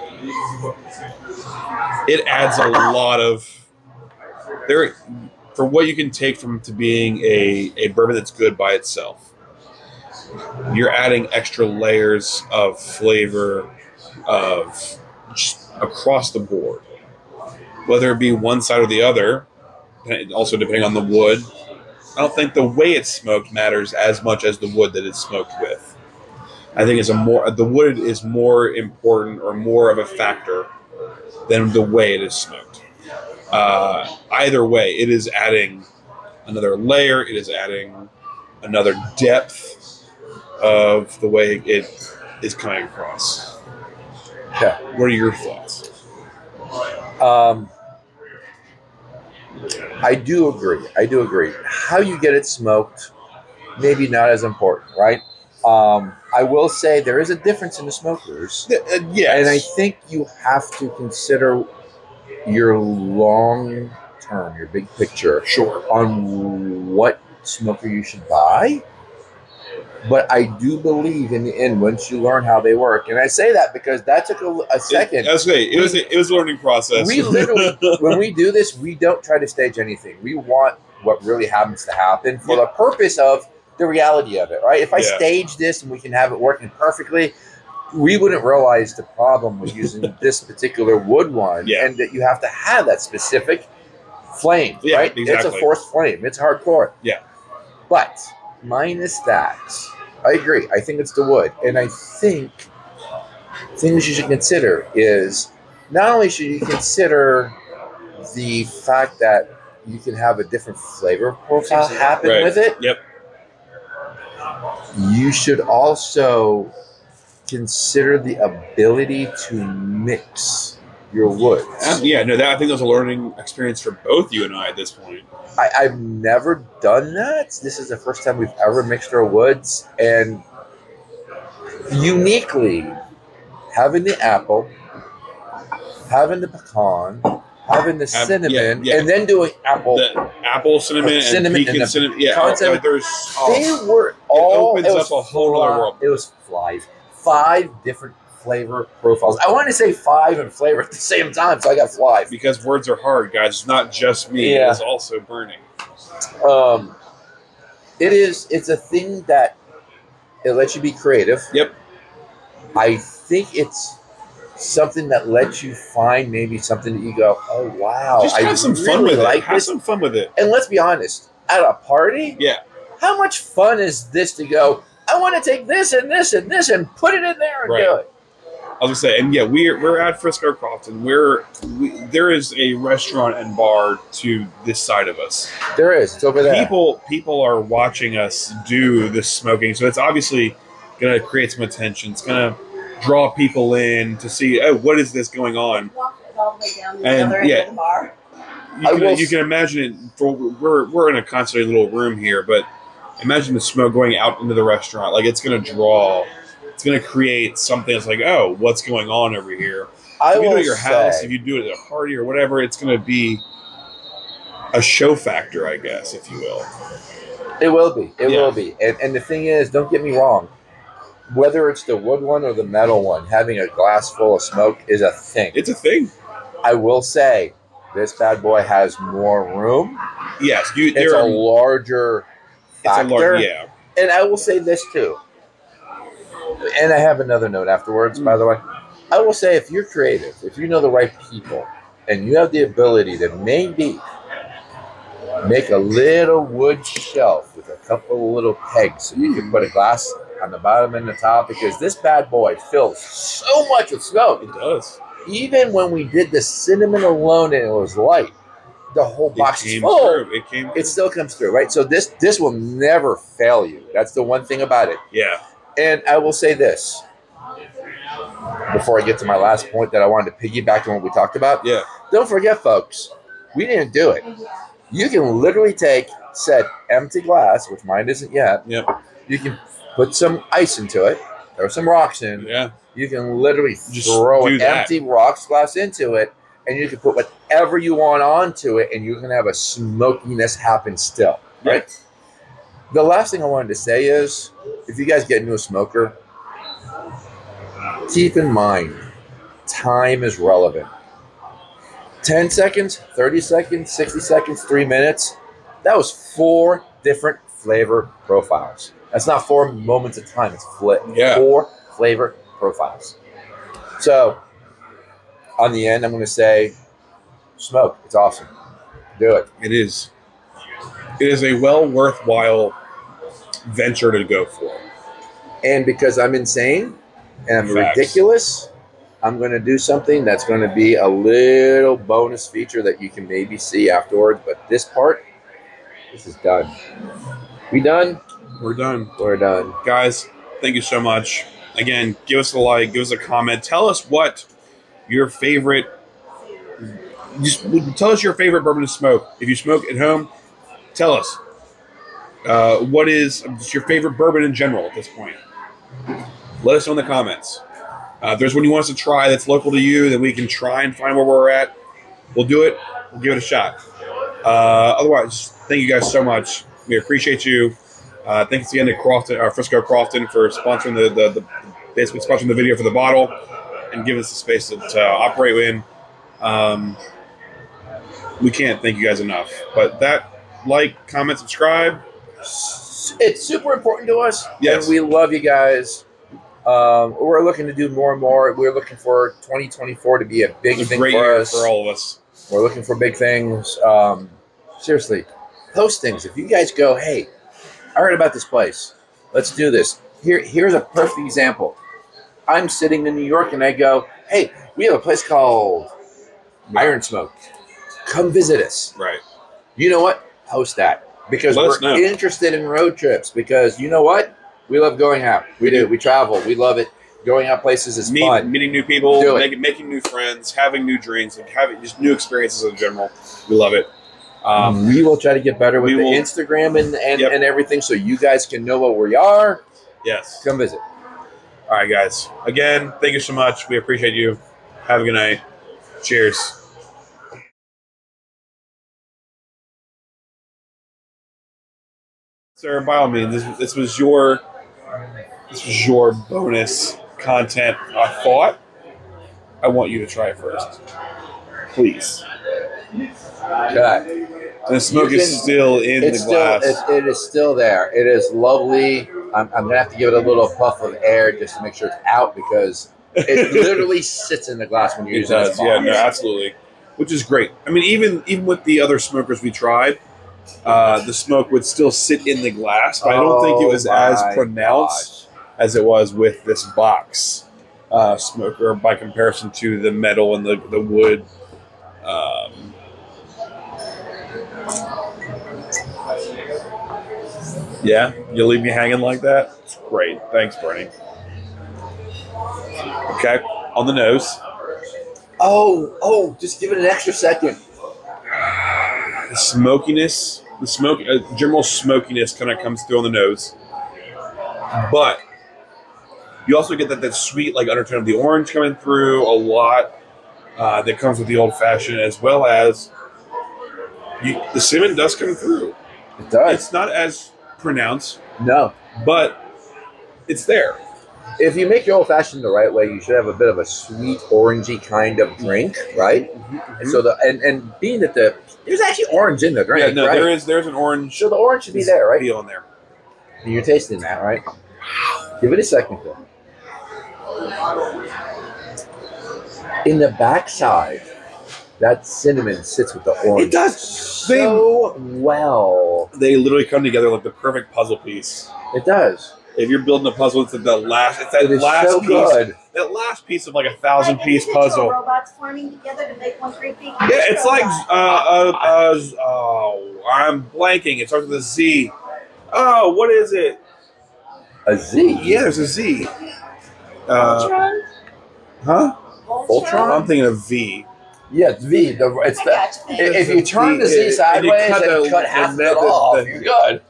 It adds a lot of there for what you can take from to being a bourbon that's good by itself. You're adding extra layers of flavor of just across the board, whether it be one side or the other. Also, depending on the wood, I don't think the way it's smoked matters as much as the wood that it's smoked with. I think the wood is more important or more of a factor than the way it is smoked. Either way, it is adding another layer. It is adding another depth of the way it is coming across. Yeah. What are your thoughts? I do agree. How you get it smoked, maybe not as important, right? I will say there is a difference in the smokers. Yes. And I think you have to consider your long term, your big picture, Sure. on what smoker you should buy. But I do believe in the end, once you learn how they work, and I say that because that took a second. That's great. It was a learning process. We literally, when we do this, we don't try to stage anything. We want what really happens to happen for the purpose of the reality of it, right? If I stage this and we can have it working perfectly, we wouldn't realize the problem with using this particular wood one, and that you have to have that specific flame, right? Exactly. It's a forced flame. It's hardcore. Yeah. But minus that, I agree. I think it's the wood. And I think things you should consider is not only should you consider the fact that you can have a different flavor profile happen with it. Yep. You should also consider the ability to mix your woods. I think that was a learning experience for both you and I at this point. I've never done that. This is the first time we've ever mixed our woods. And uniquely, having the apple, having the pecan, having the cinnamon, and then doing cinnamon, and pecan cinnamon. Yeah, concept, they were all. It opens up a whole other world. It was five different flavor profiles. I wanted to say 5 and flavor at the same time, so I got 5. Because words are hard, guys. It's not just me. It is also burning. It's a thing that it lets you be creative. Yep. I think it's something that lets you find maybe something that you go, oh wow, just have some fun with it. Have some fun with it. And let's be honest, at a party, how much fun is this to go, I want to take this and this and this and put it in there and do it. I was gonna say, and we're at Frisco Crofton. There is a restaurant and bar to this side of us. There is. It's over there. People are watching us do this smoking, so it's obviously gonna create some attention. It's gonna draw people in to see, oh, what is this going on? All the way down the other end of the bar. You can imagine it. We're in a concentrated little room here, but imagine the smoke going out into the restaurant. Like, it's going to draw. It's going to create something that's like, oh, what's going on over here? If you do it at your house, if you do it at a party or whatever, it's going to be a show factor, I guess, if you will. It will be. It will be. And the thing is, don't get me wrong. Whether it's the wood one or the metal one, having a glass full of smoke is a thing. It's a thing. I will say, this bad boy has more room. Yes. It's a larger factor. And I will say this too. And I have another note afterwards, by the way. I will say, if you're creative, if you know the right people, and you have the ability to maybe make a little wood shelf with a couple of little pegs so you can put a glass on the bottom and the top, because this bad boy fills so much with smoke. It does. Even when we did the cinnamon alone and it was light, the whole box is full. It still comes through, right? So this will never fail you. That's the one thing about it. Yeah. And I will say this, before I get to my last point that I wanted to piggyback on what we talked about. Yeah. Don't forget, folks, we didn't do it. You can literally take said empty glass, which mine isn't yet. Yep. You can put some ice into it, throw some rocks in. Yeah. You can literally just throw an empty rocks glass into it, and you can put whatever you want onto it, and you can have a smokiness happen still, right? Yep. The last thing I wanted to say is, if you guys get into a smoker, keep in mind, time is relevant. 10 seconds, 30 seconds, 60 seconds, 3 minutes. That was 4 different flavor profiles. That's not 4 moments of time. It's 4 flavor profiles. So, on the end, I'm going to say, smoke. It's awesome. Do it. It is. It is a worthwhile venture to go for. And because I'm insane and I'm Facts. ridiculous, I'm going to do something that's going to be a little bonus feature that you can maybe see afterwards. But this part, this is done. We done? We're done. We're done. Guys, thank you so much. Again, give us a like, give us a comment. Tell us what your favorite, tell us your favorite bourbon to smoke. If you smoke at home, tell us. What is your favorite bourbon in general at this point? Let us know in the comments. If there's one you want us to try that's local to you, then we can try and find where we're at. We'll do it. We'll give it a shot. Otherwise, thank you guys so much. We appreciate you. Thanks again to Crofton, Frisco Crofton, for sponsoring the basically sponsoring the video for the bottle and giving us the space to operate in. We can't thank you guys enough. But like, comment, subscribe. It's super important to us. Yes. And we love you guys. We're looking to do more and more. We're looking for 2024 to be a big thing great for year us. for all of us. We're looking for big things. Seriously, post things. If you guys go, hey, I heard about this place. Let's do this. Here's a perfect example. I'm sitting in New York and I go, hey, we have a place called Iron Smoke. Come visit us. Right. You know what? Post that. Because Let us know. we're interested in road trips. Because you know what? We love going out. We do. We travel. We love it. Going out places is fun. Meeting new people, Do it. making new friends, having new drinks, and having just new experiences in general. We love it. We will try to get better with we the will- Instagram and Yep. everything so you guys can know where we are. Yes. Come visit. All right, guys. Again, thank you so much. We appreciate you. Have a good night. Cheers. Sir, by all means, this was your bonus content. I thought. I want you to try it first, please. Okay. And the smoke You is can- still in the glass. It is still there. It is lovely. I'm going to have to give it a little puff of air just to make sure it's out because it literally sits in the glass when you're It using does, this yeah, bottle. no, absolutely. Which is great. I mean, even with the other smokers we tried, the smoke would still sit in the glass, but I don't think it was as my pronounced as it was with this box smoker by comparison to the metal and the wood. Yeah, you leave me hanging like that? Great. Thanks, Bernie. Okay, on the nose. Oh, just give it an extra second. The smokiness, general smokiness kind of comes through on the nose. But you also get that sweet like undertone of the orange coming through a lot that comes with the old fashioned, as well as the cinnamon does come through. It does. It's not as pronounced, No. but it's there. If you make your old fashioned the right way, you should have a bit of a sweet orangey kind of drink, right? And so and being that there's actually orange in the drink, Yeah, no, right? there's an orange. So the orange should be there, right? Peel in there. And you're tasting that, right? Give it a second, though. In the backside, that cinnamon sits with the orange. It does. So well. They literally come together like the perfect puzzle piece. It does. If you're building a puzzle, it's that last. It's that It is last so piece. good. That last piece of like a 1,000-piece individual puzzle. robots forming together to make one great big. Yeah, it's like I'm blanking. It starts with a Z. Oh, what is it? A Z. Yeah, there's a Z. Voltron. Huh? Voltron? I'm thinking of V. Yeah, it's V. It's I the, gotcha. if you turn the Z sideways and cut half of it off, you're good.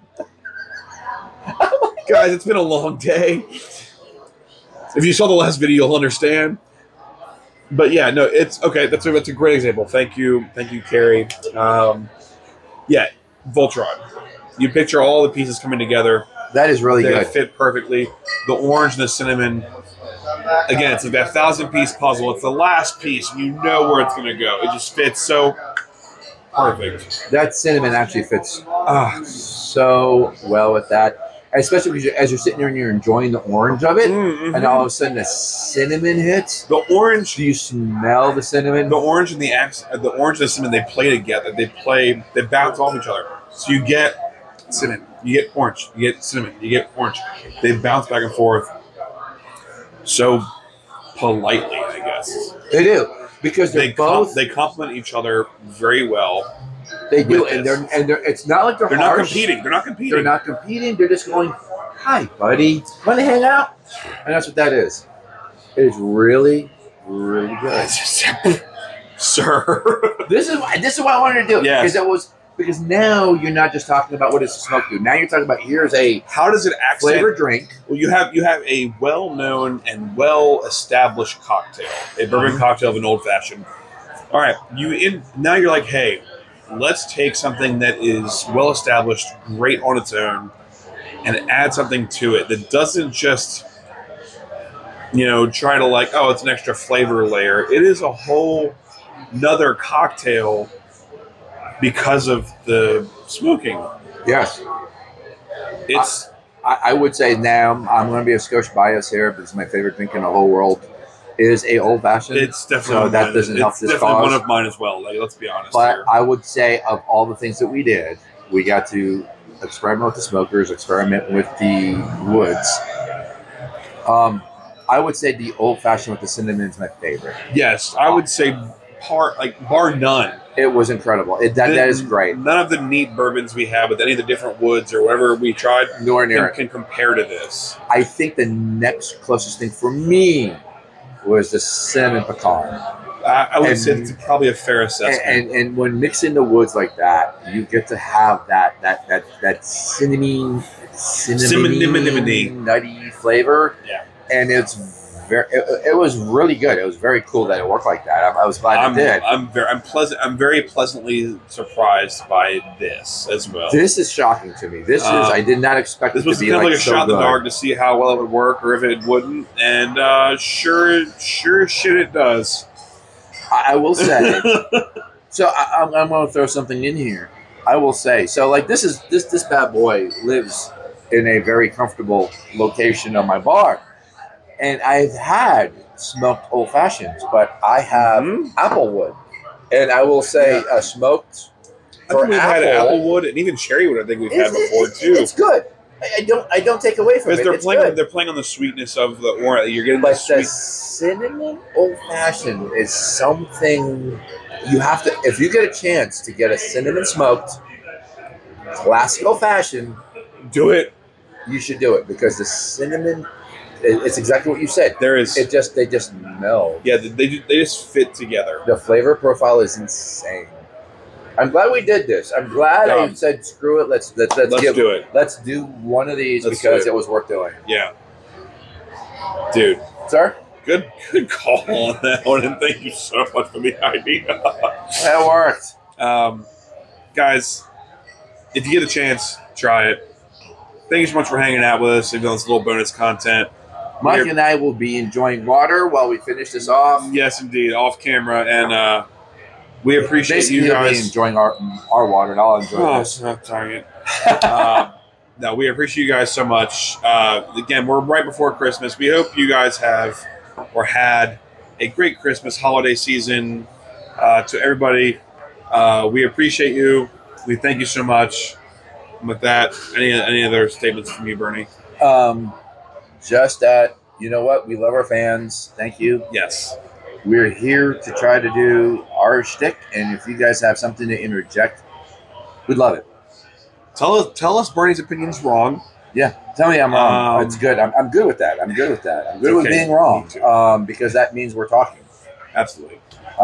Guys, it's been a long day. If you saw the last video, you'll understand. But yeah, no, it's okay. That's a great example. Thank you, Carrie. Yeah, Voltron. You picture all the pieces coming together. That is really They good. fit perfectly. The orange and the cinnamon. Again, it's like that 1,000-piece puzzle. It's the last piece, and you know where it's going to go. It just fits so perfect. That cinnamon actually fits so well with that, especially because as you're sitting there and you're enjoying the orange of it, and all of a sudden the cinnamon hits. The orange. Do you smell the cinnamon? The orange and the orange and the cinnamon, they play together. They bounce off each other. So you get cinnamon, you get orange, you get cinnamon, you get orange. They bounce back and forth so politely, I guess. They do, because they complement each other very well. They do, and they're it's not like they're not harsh. competing. They're not competing. They're not competing. They're just going, "Hi, buddy, want to hang out?" And that's what that is. It is really, really good. Sir. This is why I wanted to do it. Yes. Because now you're not just talking about what does the smoke do. Now you're talking about how does it accent flavored drink. Well, you have a well-known and well-established cocktail, a bourbon cocktail of an old-fashioned. All right, now you're like, hey, let's take something that is well-established, great on its own, and add something to it that doesn't just, try to like, oh, it's an extra flavor layer. It is a whole another cocktail because of the smoking. Yes. It's. I would say now I'm going to be a Scotia bias here, but it's my favorite drink in the whole world. Is a old fashioned. It's definitely so that doesn't help this definitely cause. One of mine as well. Like, let's be honest. But here. I would say of all the things that we did, we got to experiment with the smokers, experiment with the woods. I would say the old fashioned with the cinnamon is my favorite. Yes, I would say bar none. It was incredible. That is great. None of the neat bourbons we have with any of the different woods or whatever we tried nowhere near can compare to this. I think the next closest thing for me was the cinnamon pecan. I would say it's probably a fair assessment. And when mixing the woods like that, you get to have that cinnamon nutty flavor. Yeah. And it was really good. It was very cool that it worked like that. I was glad it did. I'm very pleasantly surprised by this as well. This is shocking to me. I did not expect this it was to be kind of like a so shot in the good. dark to see how well it would work or if it wouldn't. And sure as shit it does. I will say. So I'm going to throw something in here. I will say. So like this bad boy lives in a very comfortable location on my bar. And I've had smoked old fashions, but I have applewood, and I will say smoked. I think we've had applewood and even cherrywood. I think we've had before too. It's good. I don't take away from it. They're playing on the sweetness of the orange. You're getting but the cinnamon old fashioned is something you have to. If you get a chance to get a cinnamon smoked classic old fashioned, do it. You should do it because the cinnamon. It's exactly what you said. There is. They just meld. Yeah, they just fit together. The flavor profile is insane. I'm glad we did this. I'm glad I said screw it. Let's do it. Let's do one of these because it was worth doing. Yeah, dude. Sir, good call on that one, and thank you so much for the idea. That worked, guys. If you get a chance, try it. Thank you so much for hanging out with us and doing this little bonus content. Mike and I will be enjoying water while we finish this off. Yes, indeed, off camera, and we appreciate you guys. He'll be enjoying our water, and I'll enjoy this. Oh, target. No, we appreciate you guys so much. Again, we're right before Christmas. We hope you guys have or had a great Christmas holiday season. To everybody, we appreciate you. We thank you so much. With that, any other statements from you, Bernie? Just that, you know what? We love our fans. Thank you. Yes. We're here to try to do our shtick, and if you guys have something to interject, we'd love it. Tell us Bernie's opinion's wrong. Yeah, tell me I'm wrong. It's good. I'm good with that. I'm good with that. I'm good with being wrong because that means we're talking. Absolutely.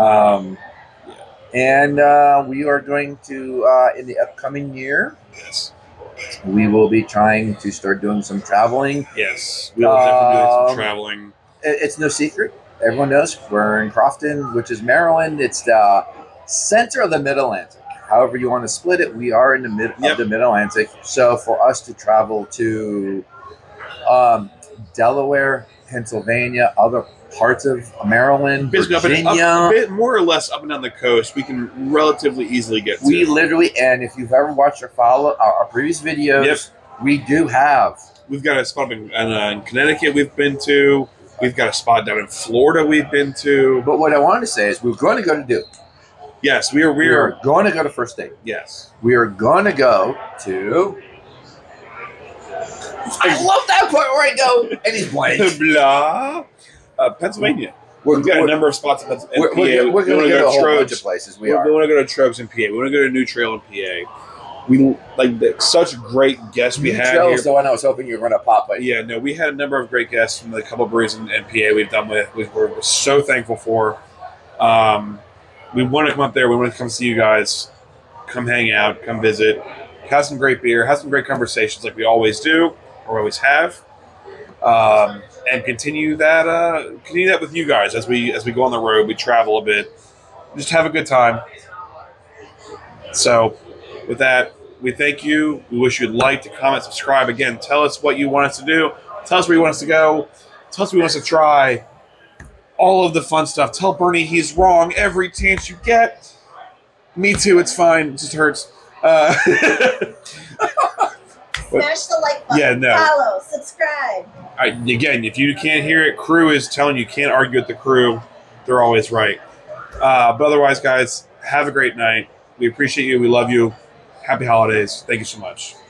And we are going to, in the upcoming year, yes, we will be trying to start doing some traveling. Yes, we will definitely do some traveling. It's no secret. everyone knows we're in Crofton, which is Maryland. It's the center of the Mid-Atlantic. However you want to split it, we are in the of the Mid-Atlantic. So for us to travel to Delaware, Pennsylvania, other parts of Maryland, basically Virginia, a bit more or less up and down the coast, we can relatively easily get to. We literally, and if you've ever watched our previous videos, we do have. We've got a spot in Connecticut we've been to. We've got a spot down in Florida we've been to. But what I wanted to say is we're going to go to Duke. Yes, we are going to go to First State. Yes. We are going to go to... I love that part where I go, and he's blank. Blah. Pennsylvania. We've got a number of spots in Pennsylvania. We're going to go to a whole bunch of places. We want to go to Trogs in PA. We want to go to New Trail in PA. We such great guests we had here. The one I was hoping you were going to pop. But yeah, no, we had a number of great guests from the couple of breweries in PA we've done with. We're so thankful for. We want to come up there. We want to come see you guys. Come hang out. Come visit. Have some great beer. Have some great conversations like we always do or always have. And continue that with you guys as we go on the road. We travel a bit. Just have a good time. So, with that, we thank you. We wish you'd like to comment, subscribe. Again, tell us what you want us to do. Tell us where you want us to go. Tell us what you want us to try. All of the fun stuff. Tell Bernie he's wrong every chance you get. Me too. It's fine. It just hurts. Smash the like button. Yeah, no. Follow. Subscribe. Again, if you can't hear it, crew is telling you can't argue with the crew. They're always right. But otherwise, guys, have a great night. We appreciate you. We love you. Happy holidays. Thank you so much.